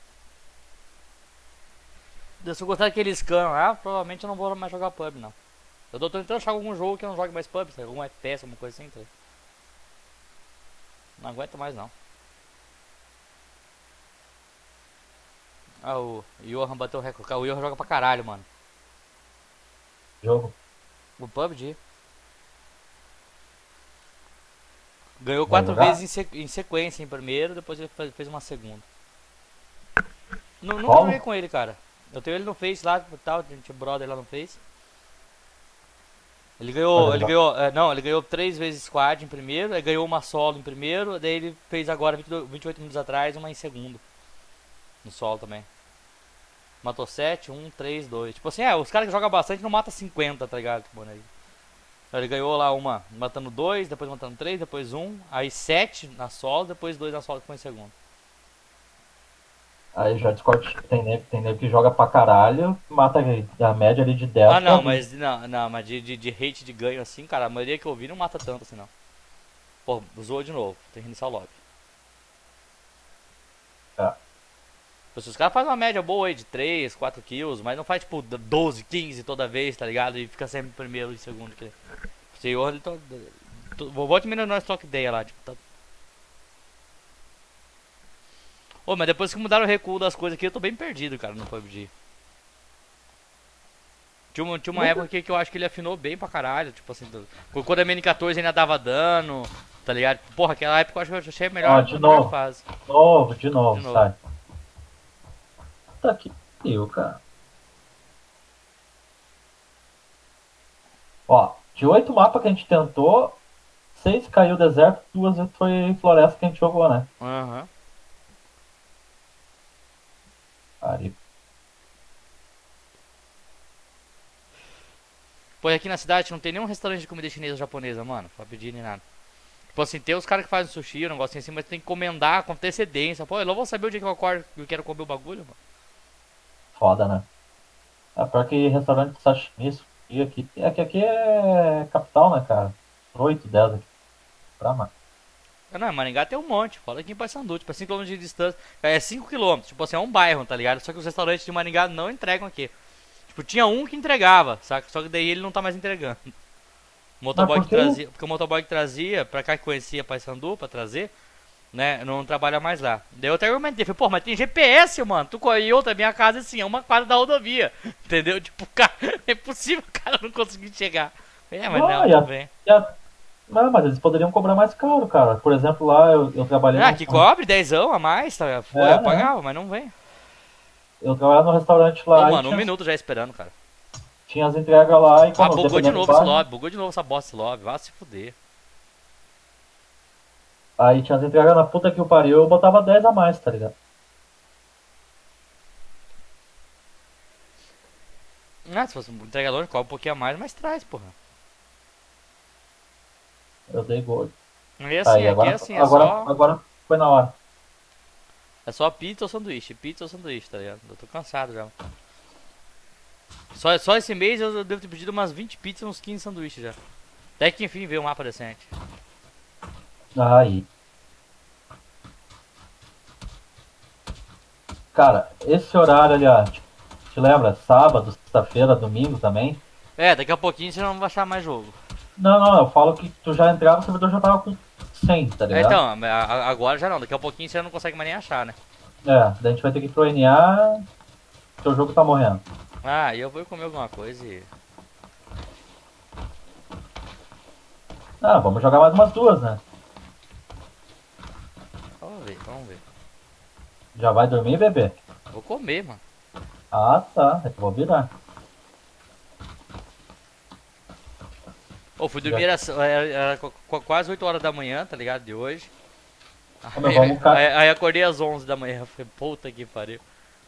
Se eu gostar daquele scan lá, provavelmente eu não vou mais jogar pub, não. Eu tô tentando achar algum jogo que eu não jogue mais pub, sabe? Algum FPS, alguma coisa assim, tá? Não aguento mais, não. Ah, o Johan bateu o recorde. O Johan joga pra caralho, mano. Jogo. O PUBG. Ganhou Vai 4 jogar? vezes em sequência em primeiro, depois ele fez uma segunda. Nunca Como? joguei com ele, cara. Eu tenho ele no Face lá, tal, tinha brother lá no Face. Ele ganhou, Olha, ele ganhou, não, ele ganhou 3 vezes squad em primeiro, aí ganhou uma solo em primeiro, daí ele fez agora, 28 minutos atrás, uma em segundo. No solo também. Matou 7, 1, 3, 2. Tipo assim, os caras que jogam bastante não matam 50, tá ligado? Tipo, né? Então ele ganhou lá uma matando 2, depois matando 3, depois 1, aí 7 na solo, depois 2 na solo que foi em segundo. Aí já Discord tem nego que joga pra caralho, mata a média ali de 10 Ah pra não, 20. mas de hate de ganho assim, cara, a maioria que eu vi não mata tanto assim não. Pô, zoou de novo, tem que reiniciar o lobby. É. Se os caras fazem uma média boa aí de 3, 4 kills, mas não faz tipo 12, 15 toda vez, tá ligado? E fica sempre primeiro e segundo. Que... O senhor, ele vou diminuir no stock day lá, tipo, tá... Ô, mas depois que mudaram o recuo das coisas aqui, eu tô bem perdido, cara, no PUBG. Tinha uma época aqui que eu acho que ele afinou bem pra caralho, tipo assim, quando a MN14 ainda dava dano, tá ligado? Porra, aquela época eu acho que eu achei a Ó, melhor, de a melhor novo. fase. De novo, De novo. sai. Tá que pariu, cara. Ó, de 8 mapas que a gente tentou, 6 caiu deserto, 2 foi floresta que a gente jogou, né? Aham. Pariu. Pô, e aqui na cidade não tem nenhum restaurante de comida chinesa ou japonesa, mano, pra pedir nem nada. Tipo assim, tem os caras que fazem sushi, um negocinho assim, mas tem que encomendar com antecedência. Pô, eu não vou saber o dia que eu acordo que eu quero comer o bagulho, mano. Foda, né? É pior que restaurante de sashimi, sushi aqui. É que aqui é capital, né, cara? 8, 10 aqui. Pra mais. Não, em Maringá tem um monte, fala aqui em Paysandu, tipo, é 5 km de distância. É 5 km, tipo assim, é um bairro, tá ligado? Só que os restaurantes de Maringá não entregam aqui. Tipo, tinha um que entregava, saca? Só que daí ele não tá mais entregando. O Mas motoboy por que quê? trazia, porque o motoboy que trazia, pra cá que conhecia Paysandu pra trazer, né, não trabalha mais lá. Daí eu até argumentei, falei, pô, mas tem GPS, mano, e outra, minha casa assim, é uma quadra da rodovia, entendeu? Tipo, cara, é possível o cara não conseguir chegar. Mas Ah, não vem. não, mas eles poderiam cobrar mais caro, cara. Por exemplo, lá eu trabalhei Ah, que cobre 10 a mais, tá? Pô, eu né? pagava, mas não vem. Eu trabalhava no restaurante Ô, lá e mano, um minuto já esperando, cara. tinha as entregas lá e Ah, como bugou de dependendo do novo esse bairro, lobby, bugou de novo essa bosta esse lobby, vai se fuder. aí tinha as entregas na puta que o pariu, eu botava 10 a mais, tá ligado? Ah, se fosse um entregador, cobra um pouquinho a mais, mas traz, porra. Eu dei gol. E assim, Aí aqui é agora, assim, agora foi na hora. é só pizza ou sanduíche, tá ligado? Eu tô cansado já. Só esse mês eu devo ter pedido umas 20 pizzas e uns 15 sanduíches já. Até que enfim veio um mapa decente. Aí. Cara, esse horário ali, ó, te lembra? Sábado, sexta-feira, domingo também? É, daqui a pouquinho você não vai achar mais jogo. Não, eu falo que tu já entrava, o servidor já tava com 100, tá É, ligado? então, agora já não, daqui a pouquinho você não consegue mais nem achar, né? Daí a gente vai ter que ir pro NA, teu jogo tá morrendo. Ah, e eu vou comer alguma coisa e... Ah, vamos jogar mais umas duas, né? Vamos ver, vamos ver. Já vai dormir, bebê? Vou comer, mano. Ah, tá, eu vou virar. Ô, fui dormir, era quase 8 horas da manhã, tá ligado? De hoje. Ô, meu, vamos Aí acordei às 11 da manhã, falei, puta que pariu.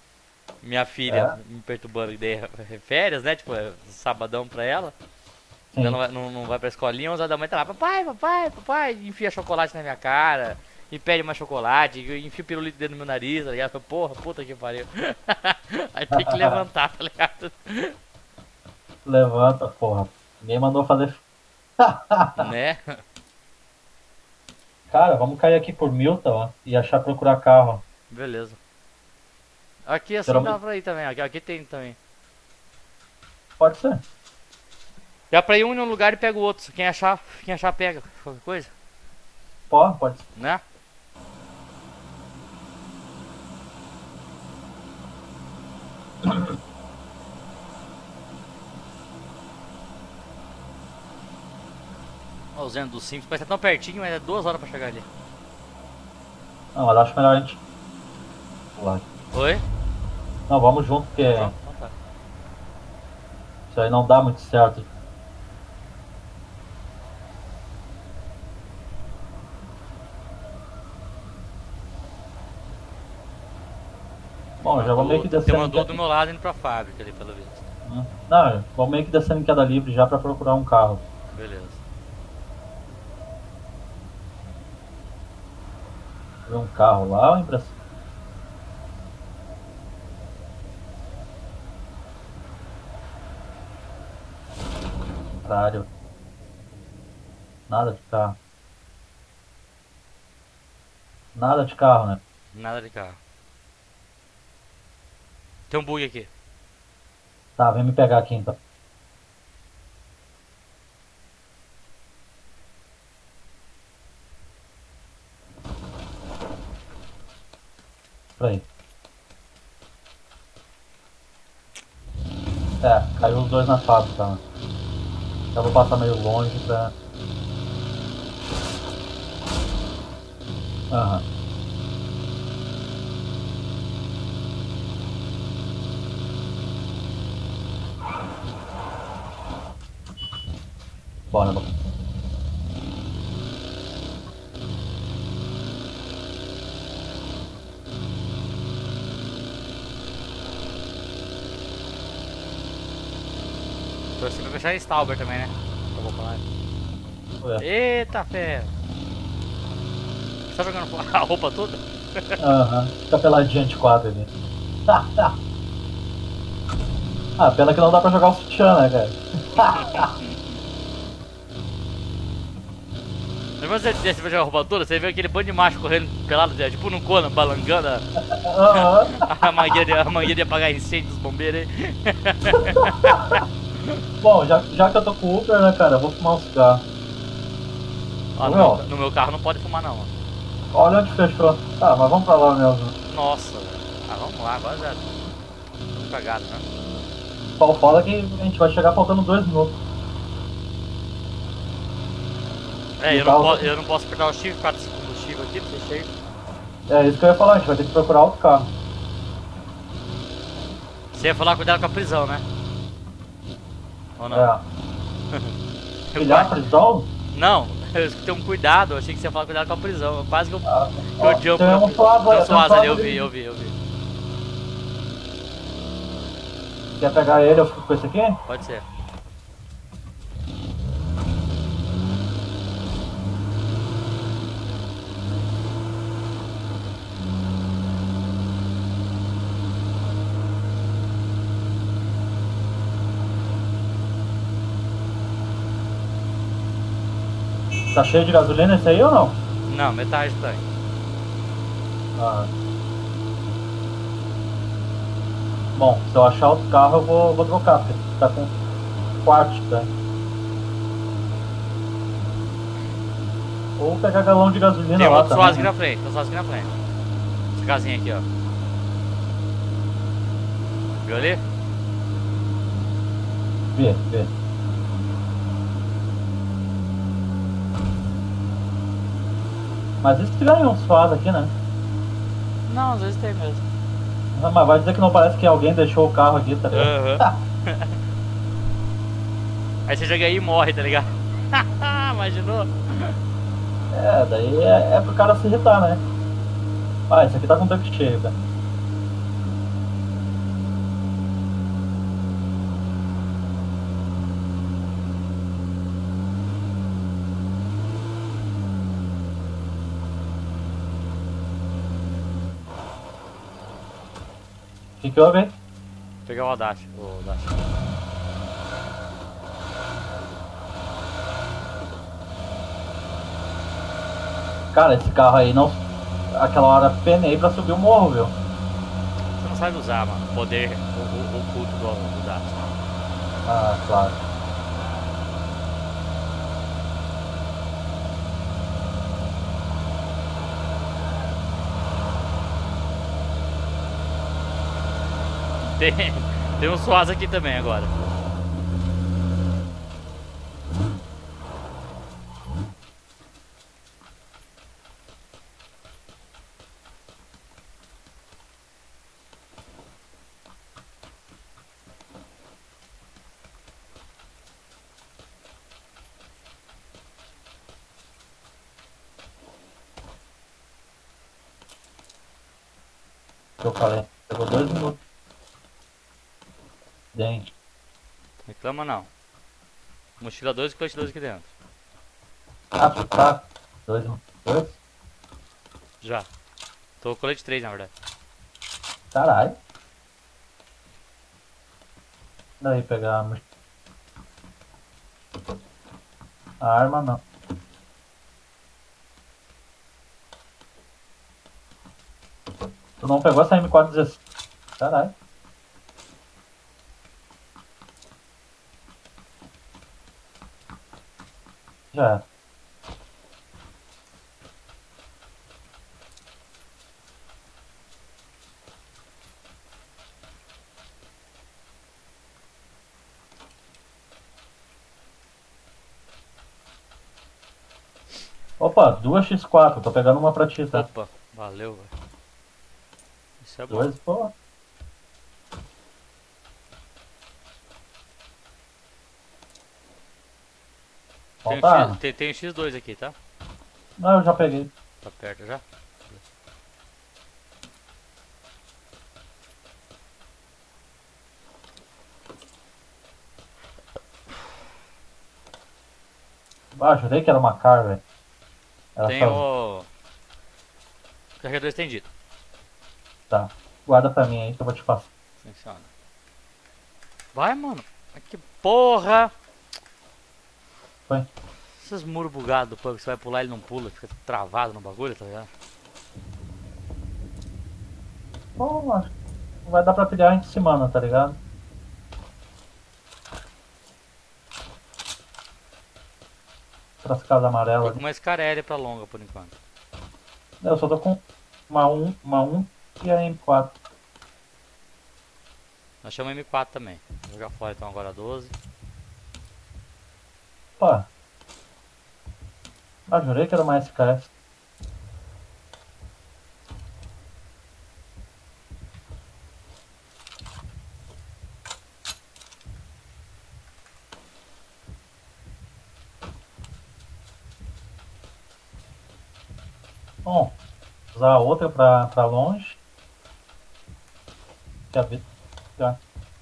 Minha filha É. me perturbando, ideia férias, né? Tipo, sabadão pra ela. Ela Sim. não vai pra escolinha, 11 horas da manhã tá lá, papai, papai, papai, e enfia chocolate na minha cara, e pede mais chocolate, e enfia o pirulito dentro do meu nariz, tá ligado? Porra, puta que pariu. Aí tem que levantar, tá ligado? Levanta, porra. Ninguém mandou fazer. Né? Cara, vamos cair aqui por Milton, ó, e achar procurar carro. Beleza. Aqui assim dá Geralmente. pra ir também, aqui tem também. Pode ser. Dá pra ir um num lugar e pega o outro, quem achar pega, qualquer coisa, Pode ser. né? Ó, o Zeno do Simples, parece que é tão pertinho, mas é 2 horas pra chegar ali. Não, eu acho melhor a gente pular. Oi? Não, vamos junto, porque Pronto, então tá. isso aí não dá muito certo. Bom, já vou meio que Tem descendo. uma do meu lado indo pra fábrica ali, pelo visto. Não, vou meio que descendo em queda livre já pra procurar um carro. Beleza. Ver um carro lá ou impressão? Contrário. Nada de carro. Nada de carro, né? Nada de carro. Tem um bug aqui. Tá, vem me pegar aqui então. Peraí. É, caiu os dois na fábrica, né? Já vou passar meio longe pra. Aham. Bora, bora. Torci pra fechar Stauber também, né? Eu vou falar. É. Eita ferro. Você tá jogando a roupa toda? Aham. Fica peladinha de quadro ali. Ah, pena que não dá pra jogar o sutiã, né, cara? Lembra você vai jogar a roupa toda? Você vê aquele bando de macho correndo pelado, tipo no Conan, balangando Aham. a mangueira de apagar incêndio dos bombeiros aí. Bom, já que eu tô com o Uber, né, cara, eu vou fumar um cigarro. Ó, Não. no meu carro não pode fumar não, ó. Olha onde fechou. Tá, mas vamos pra lá mesmo. Nossa, velho. Ah, vamos lá, agora já tô cagado, né? Só fala que a gente vai chegar faltando 2 minutos. É, E o carro- eu não posso apertar o shift por causa desse combustível aqui, pra ser cheio. É isso que eu ia falar, a gente vai ter que procurar outro carro. Você ia falar cuidado com a prisão, né? Ou não? É. Pilhar a prisão? Não, eu escutei um cuidado, eu achei que você ia falar cuidado com a prisão. Quase que eu, Ah, que eu jump tem um Suaza, Não, tem um Suaza ali, Suaza eu ali. vi. Quer pegar ele, eu fico com esse aqui? Pode ser. Tá cheio de gasolina esse aí ou não? Não, metade do tanque. Ah. Bom, se eu achar outro carro, eu vou trocar, porque tá com um quarto, tá? Ou pegar galão de gasolina Tem lá outro Suaza aqui também. na frente, tem um Suaza aqui na frente. Essa casinha aqui, ó. Viu ali? Vê. Mas isso que ganha um Suaza aqui, né? Não, às vezes tem mesmo. Ah, mas vai dizer que não parece que alguém deixou o carro aqui, tá ligado? Aham. Aí você chega aí e morre, tá ligado? Imaginou? É, daí é pro cara se irritar, né? Ah, esse aqui tá com o tanque cheio, cara. que houve, hein? Vou pegar o Dash. O Dash. Cara, esse carro aí não. Aquela hora penei pra subir o morro, viu? Você não sabe usar, mano. O poder oculto do Dash. Ah, claro. Tem um Suaz aqui também agora. O que eu falei? Pegou 2 minutos. Gente. Reclama não. Mochila 2 e clutch 2 aqui dentro. Ah, tá. 2 minutos. 2? Já. Tô com colete 3 na verdade. Caralho. Daí pegar a arma não. Tu não pegou essa M416? Caralho. Já era. Opa, 2x4, tô pegando uma pra ti, tá? Opa, valeu, velho. Isso é bom. 2, pô. Falta arma. Tem um X2 aqui, tá? Não, eu já peguei. Tá perto já? Ah, jurei que era uma car, velho. Era Tem só- o carregador estendido. Tá. Guarda pra mim aí que eu vou te passar. Funciona. Vai, mano. Que porra! Foi? Esses muros bugados do pub, você vai pular ele não pula, fica travado no bagulho, tá ligado? Bom, acho que não vai dar pra pilhar em semana, tá ligado? Pras casas Tô amarelas. com uma Scarelli pra longa por enquanto. Eu só tô com uma 1 e a M4. Nós chamamos M4 também. Vou jogar fora então agora 12. Opa. Ah, jurei que era uma SKS. Bom, usar a outra pra longe. Que a vida. Já.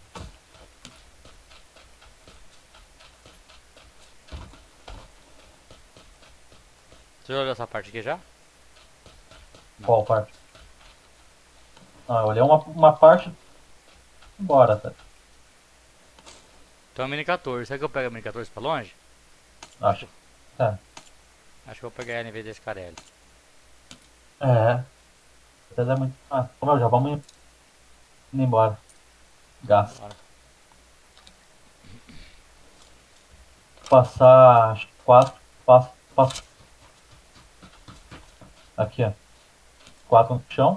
Você já olhou essa parte aqui já? Qual parte? Ah, eu olhei uma parte. Bora, tá? Então a Mini 14. Será que eu pego a Mini 14 pra longe? Acho. É. Acho que eu vou pegar ela em vez da Scarelli. É. Mas é muito. Ah, como já vamos indo embora. Gasto. Bora. Passar acho que 4. Passo. Aqui, ó. 4 no chão.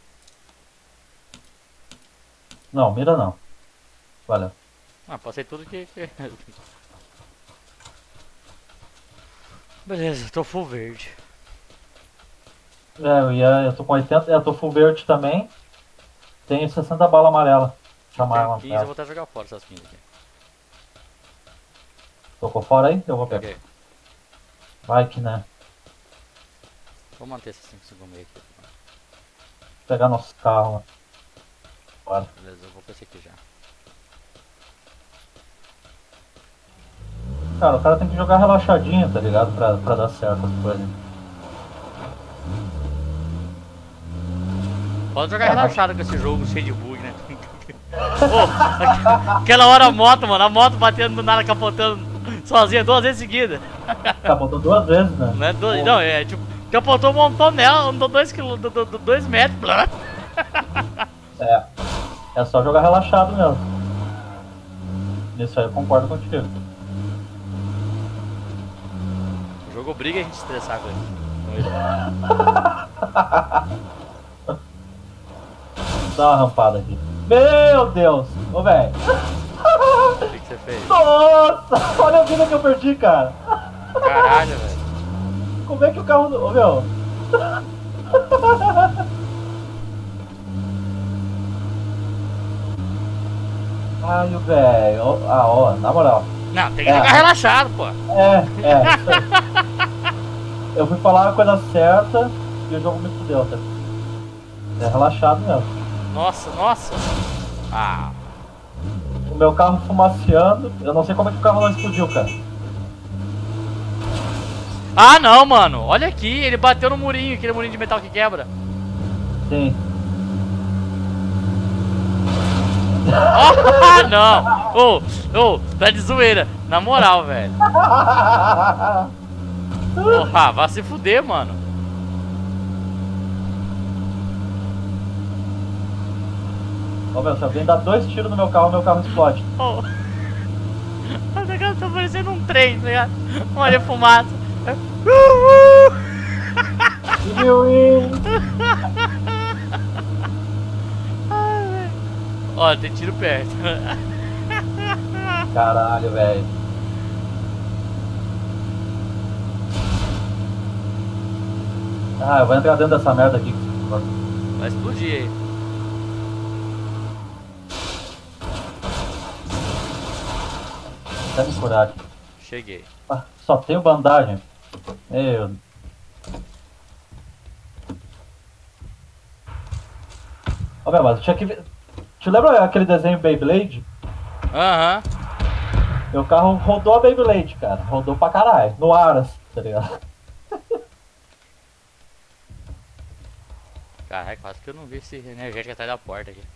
Não, mira não. Valeu. Ah, passei tudo que... Beleza, tô full verde. Eu tô com 80. Eu tô full verde também. Tenho 60 bala amarela. Chamar Tem ela. 15, eu vou até jogar fora essas 15 aqui. Tocou fora aí? Eu vou pegar. Peguei. Vai que né. Vou manter esse 556 aqui. Pegar nosso carro lá. Bora. Beleza, eu vou com esse aqui já. Cara, o cara tem que jogar relaxadinho, tá ligado? Pra dar certo as coisas. Pode jogar relaxado com esse jogo cheio de bug, né? Aquela hora a moto, mano. A moto batendo do nada, capotando sozinha 2 vezes seguidas. Capotou 2 vezes, né? Não, não, é tipo, capotou, montou nela, andou 2 metros. É só jogar relaxado mesmo. Nisso aí eu concordo contigo. O jogo obriga a gente a estressar com ele. Dá uma rampada aqui. Meu Deus! Ô, velho! O que você fez? Nossa! Olha a vida que eu perdi, cara! Caralho, velho. Como é que o carro... Ô, meu! Ai, velho! Ó, na moral. Não, tem que jogar relaxado, pô. Isso aí. Eu fui falar a coisa certa e o jogo me fudeu, tá? É relaxado mesmo. Nossa. Ah. O meu carro fumaceando, eu não sei como é que o carro não explodiu, cara. Ah, não, mano. Olha aqui, ele bateu no murinho, aquele murinho de metal que quebra. Sim. Ah, não. Tá de zoeira. Na moral, velho. Porra, vai se fuder, mano. Ô, meu, se alguém dá 2 tiros no meu carro explode. Oh. Essa cara tá parecendo um trem, tá ligado? Olha a fumaça. Ó, tem tiro perto. Caralho, velho. Ah, eu vou entrar dentro dessa merda aqui. Vai explodir aí. Até me curar aqui. Cheguei. Ah, só tenho bandagem. Meu. Ô, meu, mas eu tinha que ver. Te lembra aquele desenho Beyblade? Aham. Meu carro rodou a Beyblade, cara. Rodou pra caralho. No ar, assim, tá ligado? Caralho, quase que eu não vi esse energético atrás da porta aqui.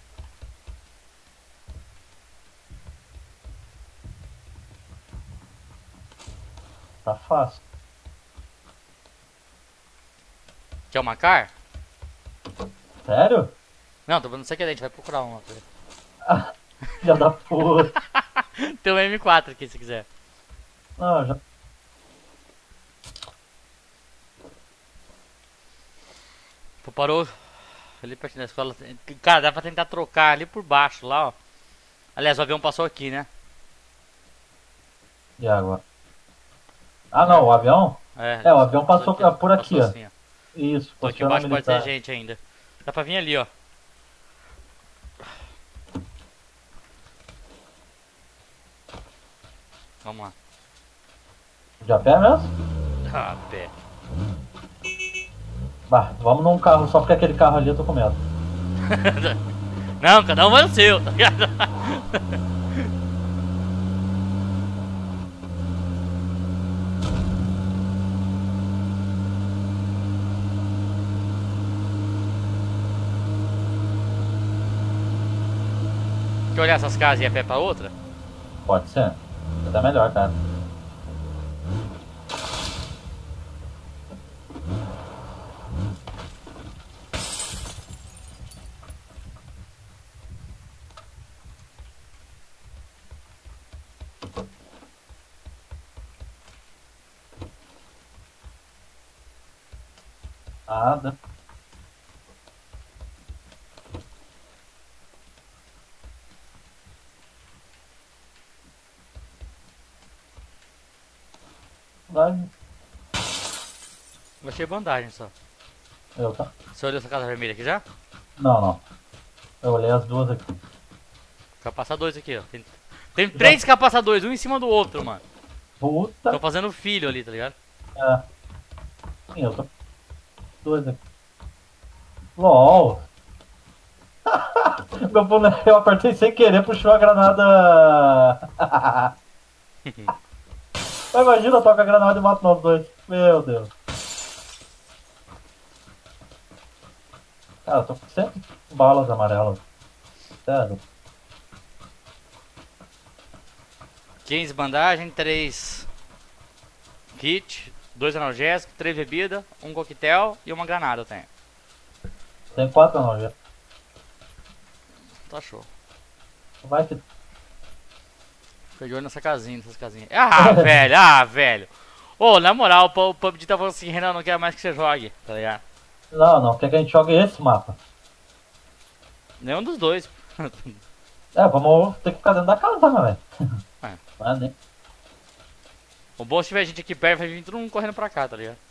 Tá fácil. Quer uma car? Sério? Não, tô falando isso aqui, a gente vai procurar uma. Filha da puta. Tem um M4 aqui, se quiser. Não, já. Pô, parou ali pertinho da escola. Cara, dá pra tentar trocar ali por baixo, lá, ó. Aliás, o avião passou aqui, né? E agora? Ah, não, o avião? É, O avião passou por aqui, passou ó. assim, ó. Isso, Tô aqui posicionamento embaixo, pode ter militar. gente ainda. Dá pra vir ali, ó. Vamos lá. De a pé mesmo? Ah, pé. Bah, vamos num carro, só porque aquele carro ali eu tô com medo. Não, cada um vai no seu, tá ligado? Quer olhar essas casas e ir a pé pra outra? Pode ser. Até melhor, cara. Nada. Vai. Eu achei bandagem só. Eu, tá? Você olhou essa casa vermelha aqui já? Não, não. Eu olhei as duas aqui. Capaçadores aqui, ó. Tem 3 capaçadores, um em cima do outro, mano. Puta. Tô fazendo filho ali, tá ligado? É. Sim, eu tô. Duas aqui. LOL. Meu boneco, eu apertei sem querer, puxou a granada. Mas imagina, eu toco a granada e mato nós dois. Meu Deus. Cara, eu tô com 100 balas amarelas. Sério. 15 bandagem, 3 kit, 2 analgésicos, 3 bebidas, um coquetel e uma granada eu tenho. Tem 4 não, já. Tá show. Vai que. Fica de olho nessas casinhas. Ah, velho, ah, velho. Ô, na moral, o PUBG tá falando assim, Renan, não quer mais que você jogue, tá ligado? Não, quer que a gente jogue esse mapa. Nenhum dos dois. Vamos ter que ficar dentro da casa, né, velho? É. Não é nem. O bom se tiver gente aqui perto, vai vir todo mundo correndo pra cá, tá ligado?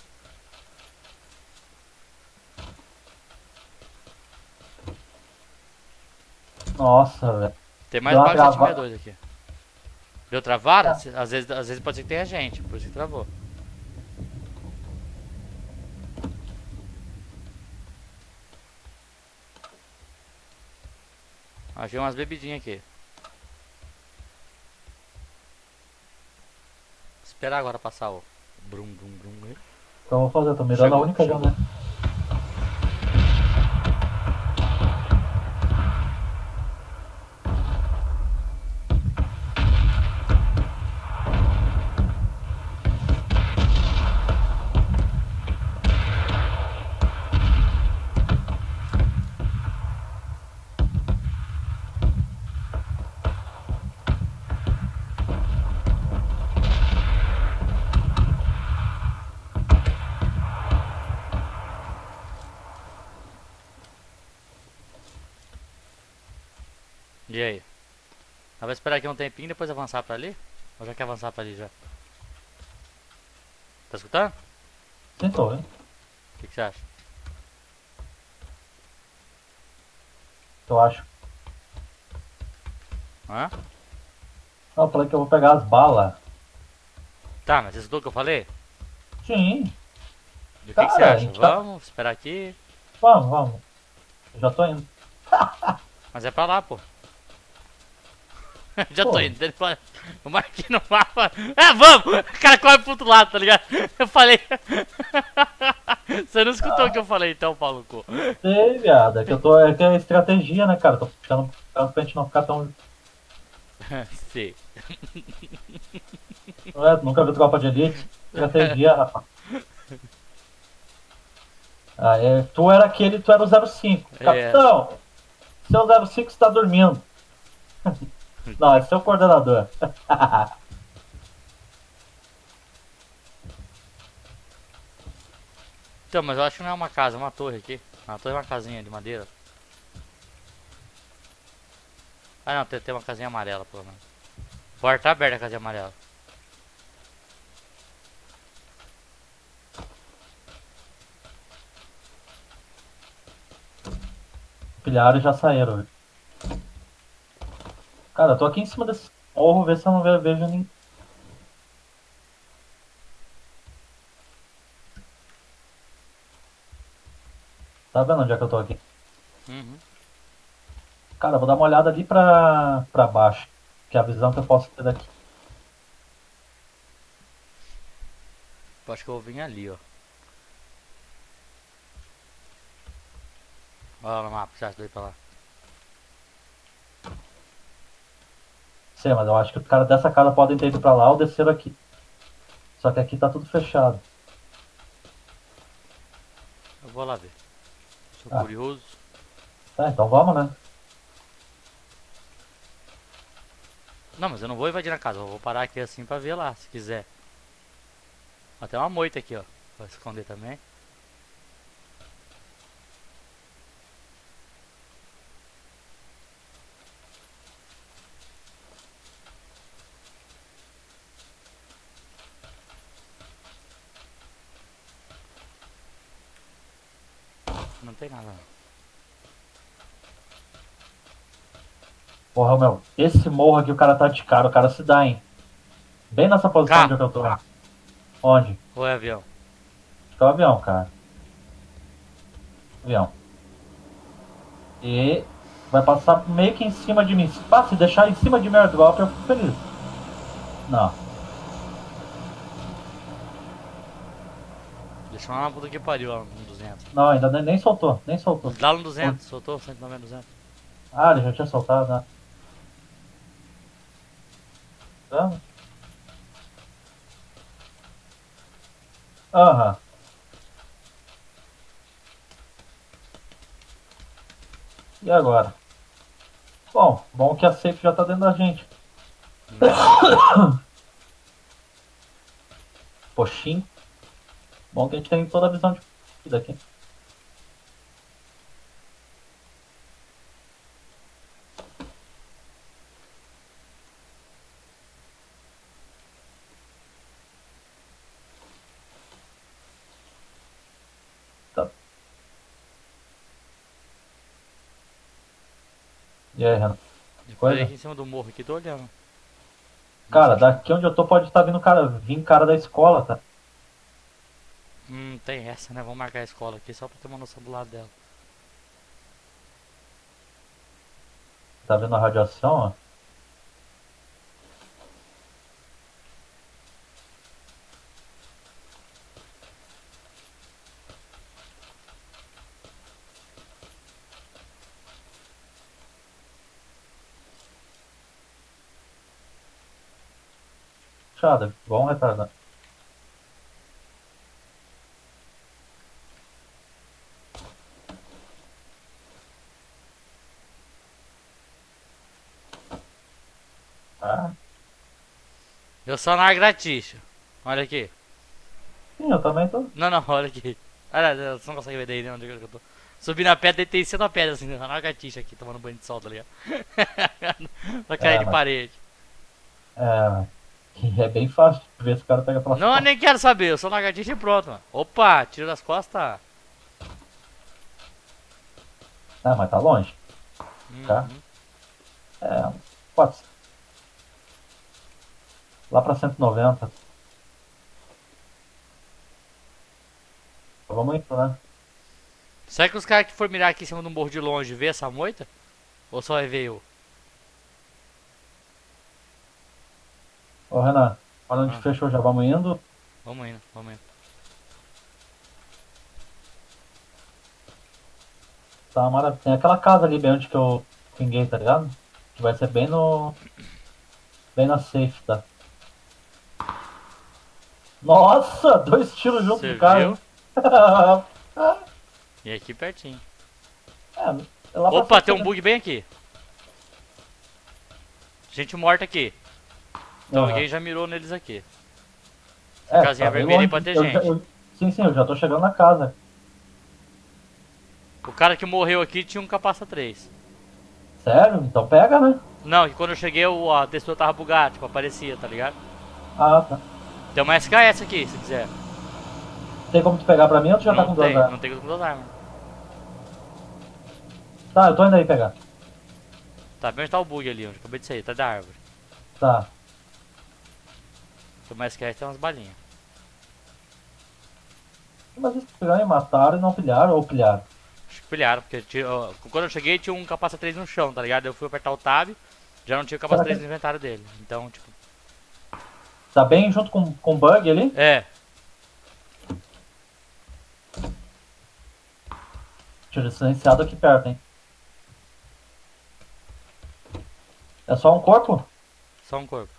Nossa, velho. Tem mais Deu uma bala trava- 762 aqui. Deu travada? Tá. Às vezes pode ser que tenha gente, por isso que travou. Achei umas bebidinhas aqui. Esperar agora passar o brum brum brum. Então eu vou fazer, tô mirando a única Chegou. janela. E aí? Vai esperar aqui um tempinho e depois avançar pra ali? Ou já quer avançar pra ali já? Tá escutando? Sim, tô, hein? O que você acha? Eu acho. Hã? Não, eu falei que eu vou pegar as balas. Tá, mas você escutou o que eu falei? Sim, Do que Cara, você a acha? gente tá- Vamos esperar aqui. vamos. Eu já tô indo. Mas é pra lá, pô. Já Pô. tô indo. Eu marquei no mapa. É, vamos! O cara corre pro outro lado, tá ligado? Eu falei. Você não escutou o que eu falei então, Paulo Cu. Sei, viado. É que é estratégia, né, cara? Tô puxando pra gente não ficar tão. Sim. Não é? Nunca viu Tropa de Elite? Estratégia, rapaz. Tu era o 05. É. Capitão, seu 05 está dormindo. Não, é seu coordenador. Então, mas eu acho que não é uma casa, é uma torre aqui. Uma torre é uma casinha de madeira. Ah não, tem uma casinha amarela pelo menos. A porta tá aberta a casinha amarela. Pilharam e já saíram. Velho. Cara, eu tô aqui em cima desse morro, ver se eu não vejo ninguém. Tá vendo onde é que eu tô aqui? Uhum. Cara, eu vou dar uma olhada ali pra baixo. Que é a visão que eu posso ter daqui. Eu acho que eu vou vir ali, ó. Olha no mapa, você acha daí pra lá? Sei, mas eu acho que os caras dessa casa podem ter ido pra lá ou desceram aqui. Só que aqui tá tudo fechado. Eu vou lá ver. Sou Ah. curioso. Tá, então vamos, né? Não, mas eu não vou invadir na casa, eu vou parar aqui assim pra ver lá, se quiser. Ó, tem uma moita aqui, ó. Pra esconder também. Não tem nada não. Porra, meu, esse morro aqui o cara tá de cara, o cara se dá, hein? Bem nessa posição Cá. onde eu tô. Onde? Ou é avião? Acho que é o avião, cara. Avião. E vai passar meio que em cima de mim. Se deixar em cima de mim airdrop, eu fico feliz. Não. Deixa uma puta que pariu lá no 200. Não, ainda nem soltou. Nem soltou. Dá no 200, soltou 190, 200. Ah, ele já tinha soltado, né? Tá. Aham. E agora? Bom que a safe já tá dentro da gente. Poxim. Bom que a gente tem toda a visão de vida aqui. Tá. E aí, Renan? Eu parei Coisa? aqui em cima do morro aqui, tô olhando. Não Cara, sei achar. daqui onde eu tô pode estar vindo cara, vir cara da escola, tá? Tem essa, né? Vamos marcar a escola aqui só pra ter uma noção do lado dela. Tá vendo a radiação, ó? Puxada, igual um retardado. Ah, Eu só na gratixa. Olha aqui. sim, eu também tô. Não, não, olha aqui. Olha, você não consegue ver daí, né? Onde é que eu tô? Subi na pedra, deitei em cima da pedra, assim, na lagartixa aqui, tomando banho de sol, tá ligado? Na cair É, de mas, parede. é bem fácil de ver se o cara pega pelas Não, eu costas. nem quero saber, eu sou lagartixa e pronto, mano. Opa, tiro das costas. Ah, mas tá longe, tá? Uhum. É, pode ser. Lá pra 190. Vamos indo, né? Será que os caras que for mirar aqui em cima do morro de longe vê essa moita? Ou só vai ver eu? Ô, Renan, olha onde Ah, fechou, já vamos indo. vamos indo, vamos indo. Tá, maravilha. Tem aquela casa ali bem onde que eu pinguei, tá ligado? Que vai ser bem no. Bem na safe, tá? Nossa! Dois tiros junto Você do cara, viu? hein? E aqui pertinho. É lá pra Opa, tem um 170. bug bem aqui. Gente morta aqui. Então Aham. alguém já mirou neles aqui. Essa É, casinha tá bem vermelha aí longe. pode ter gente. Sim, sim, eu já tô chegando na casa. O cara que morreu aqui tinha um capacete 3. Sério? Então pega, né? Não, e quando eu cheguei a textura tava bugada, tipo, aparecia, tá ligado? Ah, tá. Tem uma SKS aqui, se quiser. Tem como tu pegar pra mim ou tu já tá Não com duas tem, não armas? tem com duas armas. Tá, eu tô indo aí pegar. Tá bem onde tá o bug ali, onde eu acabei de sair, tá da árvore. Tá. Tem uma SKS e tem umas balinhas. Mas eles pegaram e mataram e não pilharam ou pilharam? Acho que pilharam, porque quando eu cheguei tinha um capacete 3 no chão, tá ligado? Eu fui apertar o tab, já não tinha o capacete Será 3 que no inventário dele. Então, tipo, tá bem junto com o bug ali? é. Tiro silenciado aqui perto, hein? É só um corpo? Só um corpo.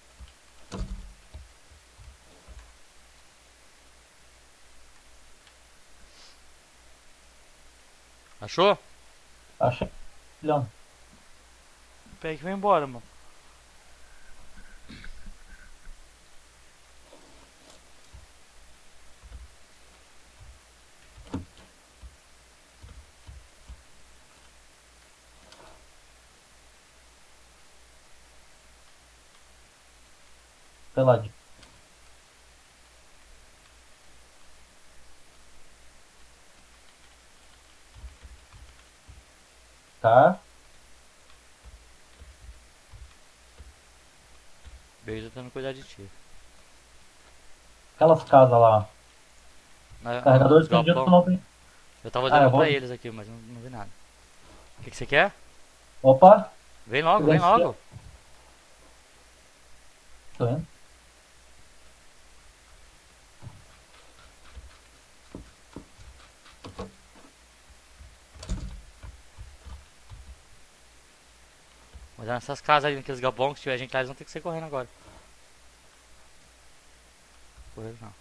Achou? Achei. Filhão. Pega que vai embora, mano. Peladinho. Tá. Beijo tentando cuidar de ti. Aquelas casas lá. Carregador Os estendido tu galpão. não tem. Eu tava Ah, eu olhando pra vou. eles aqui, mas não vi nada. O que você quer? Opa! Vem logo, vem Silenciado. logo. Tô indo. Mas nessas casas ali, naqueles galpões que tiver gente lá, eles vão ter que sair correndo agora. Correndo não.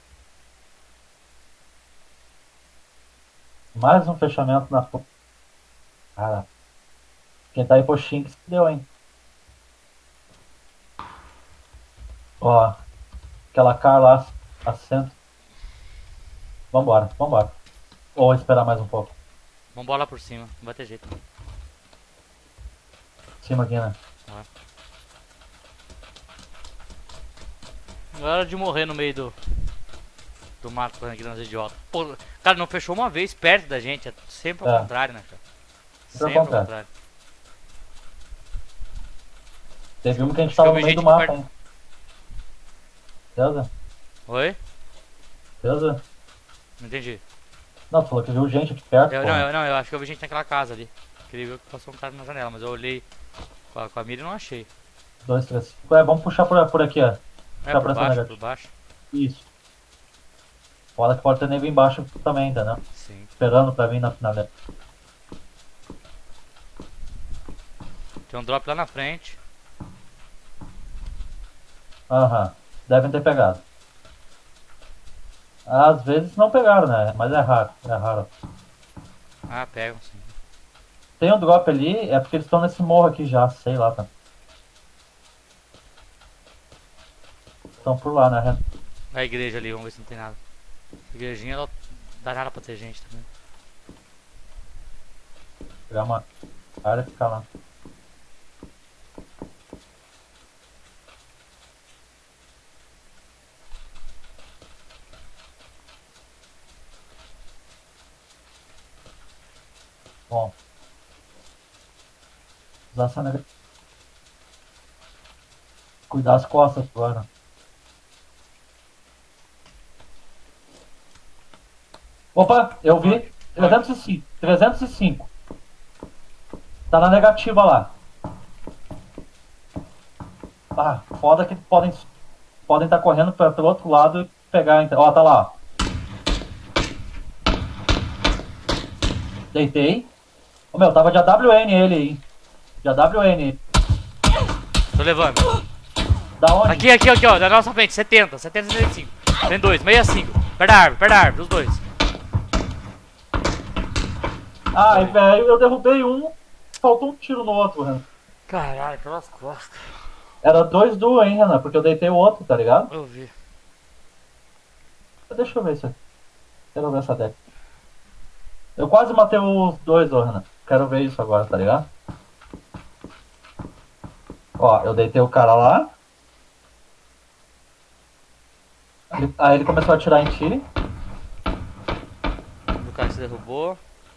Mais um fechamento na... Cara, quem tá aí coxinho que se deu, hein? Ó, aquela car lá, assento. Vambora, vambora. Ou esperar mais um pouco. Vambora lá por cima, não vai ter jeito. Em cima aqui, né? Não é hora de morrer no meio do mato correndo aqui nas idiotas. Pô, cara, não fechou uma vez perto da gente, é sempre ao contrário, né, cara? Sempre ao contrário. Teve um que a gente Acho que eu tava no vi meio gente do mapa, perto. hein? Beleza? Oi? Beleza? Não entendi. Não, tu falou que viu gente aqui perto, pô. Eu acho que eu vi gente naquela casa ali. Que ele viu que passou um cara na janela, mas eu olhei com a mira e não achei. 2, 3, 5. É, vamos puxar por aqui, ó. É, Puxar por essa baixo, negativa. por baixo. Isso. Foda que pode ter nego embaixo também, entendeu? Sim. Esperando pra vir na finaleta. Tem um drop lá na frente. Aham. Devem ter pegado. Às vezes não pegaram, né? Mas é raro, é raro. Ah, pegam sim. Tem um drop ali, é porque eles estão nesse morro aqui já, sei lá, tá? Estão por lá, né, Ren? A igreja ali, vamos ver se não tem nada. A igrejinha não dá nada pra ter gente também. Pegar uma área e ficar lá. Bom. Usar essa nega... Cuidar as costas agora. Opa, eu vi. 305. 305. Tá na negativa lá. Ah, foda que podem estar correndo pelo outro lado e pegar. Ó, tá lá. Deitei. Ô meu, tava de AWN ele aí. De AWN. Tô levando. Da onde? Aqui, ó, da nossa frente, 70, 75. Tem dois, 65. Perto da árvore, os dois. Ai, velho, eu derrubei um. Faltou um tiro no outro, Renan. Caralho, pelas costas. Era 2 duas, hein, Renan? Porque eu deitei o outro, tá ligado? Eu vi. Deixa eu ver isso aqui. Quero ver essa deck. Eu quase matei os dois, ô, Renan. Quero ver isso agora, tá ligado? Ó, eu deitei o cara lá. Aí ele começou a atirar em ti. O cara se derrubou.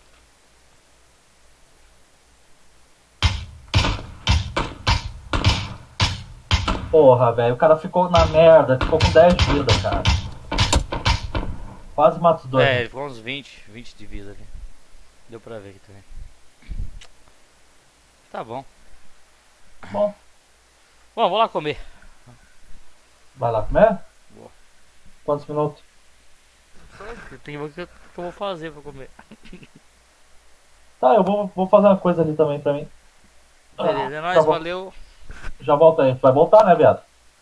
Porra, velho, o cara ficou na merda, ficou com 10 de vida, cara. Quase mata os dois. É, ele ficou uns 20 de vida ali. Deu pra ver aqui também. Tá bom. Bom, Bom, vou lá comer. vai lá comer? Boa. Quantos minutos? Tem o que eu vou fazer pra comer. Tá, eu vou fazer uma coisa ali também pra mim. Beleza, é Já nóis, vol- valeu. Já volta aí. Tu vai voltar, né, viado?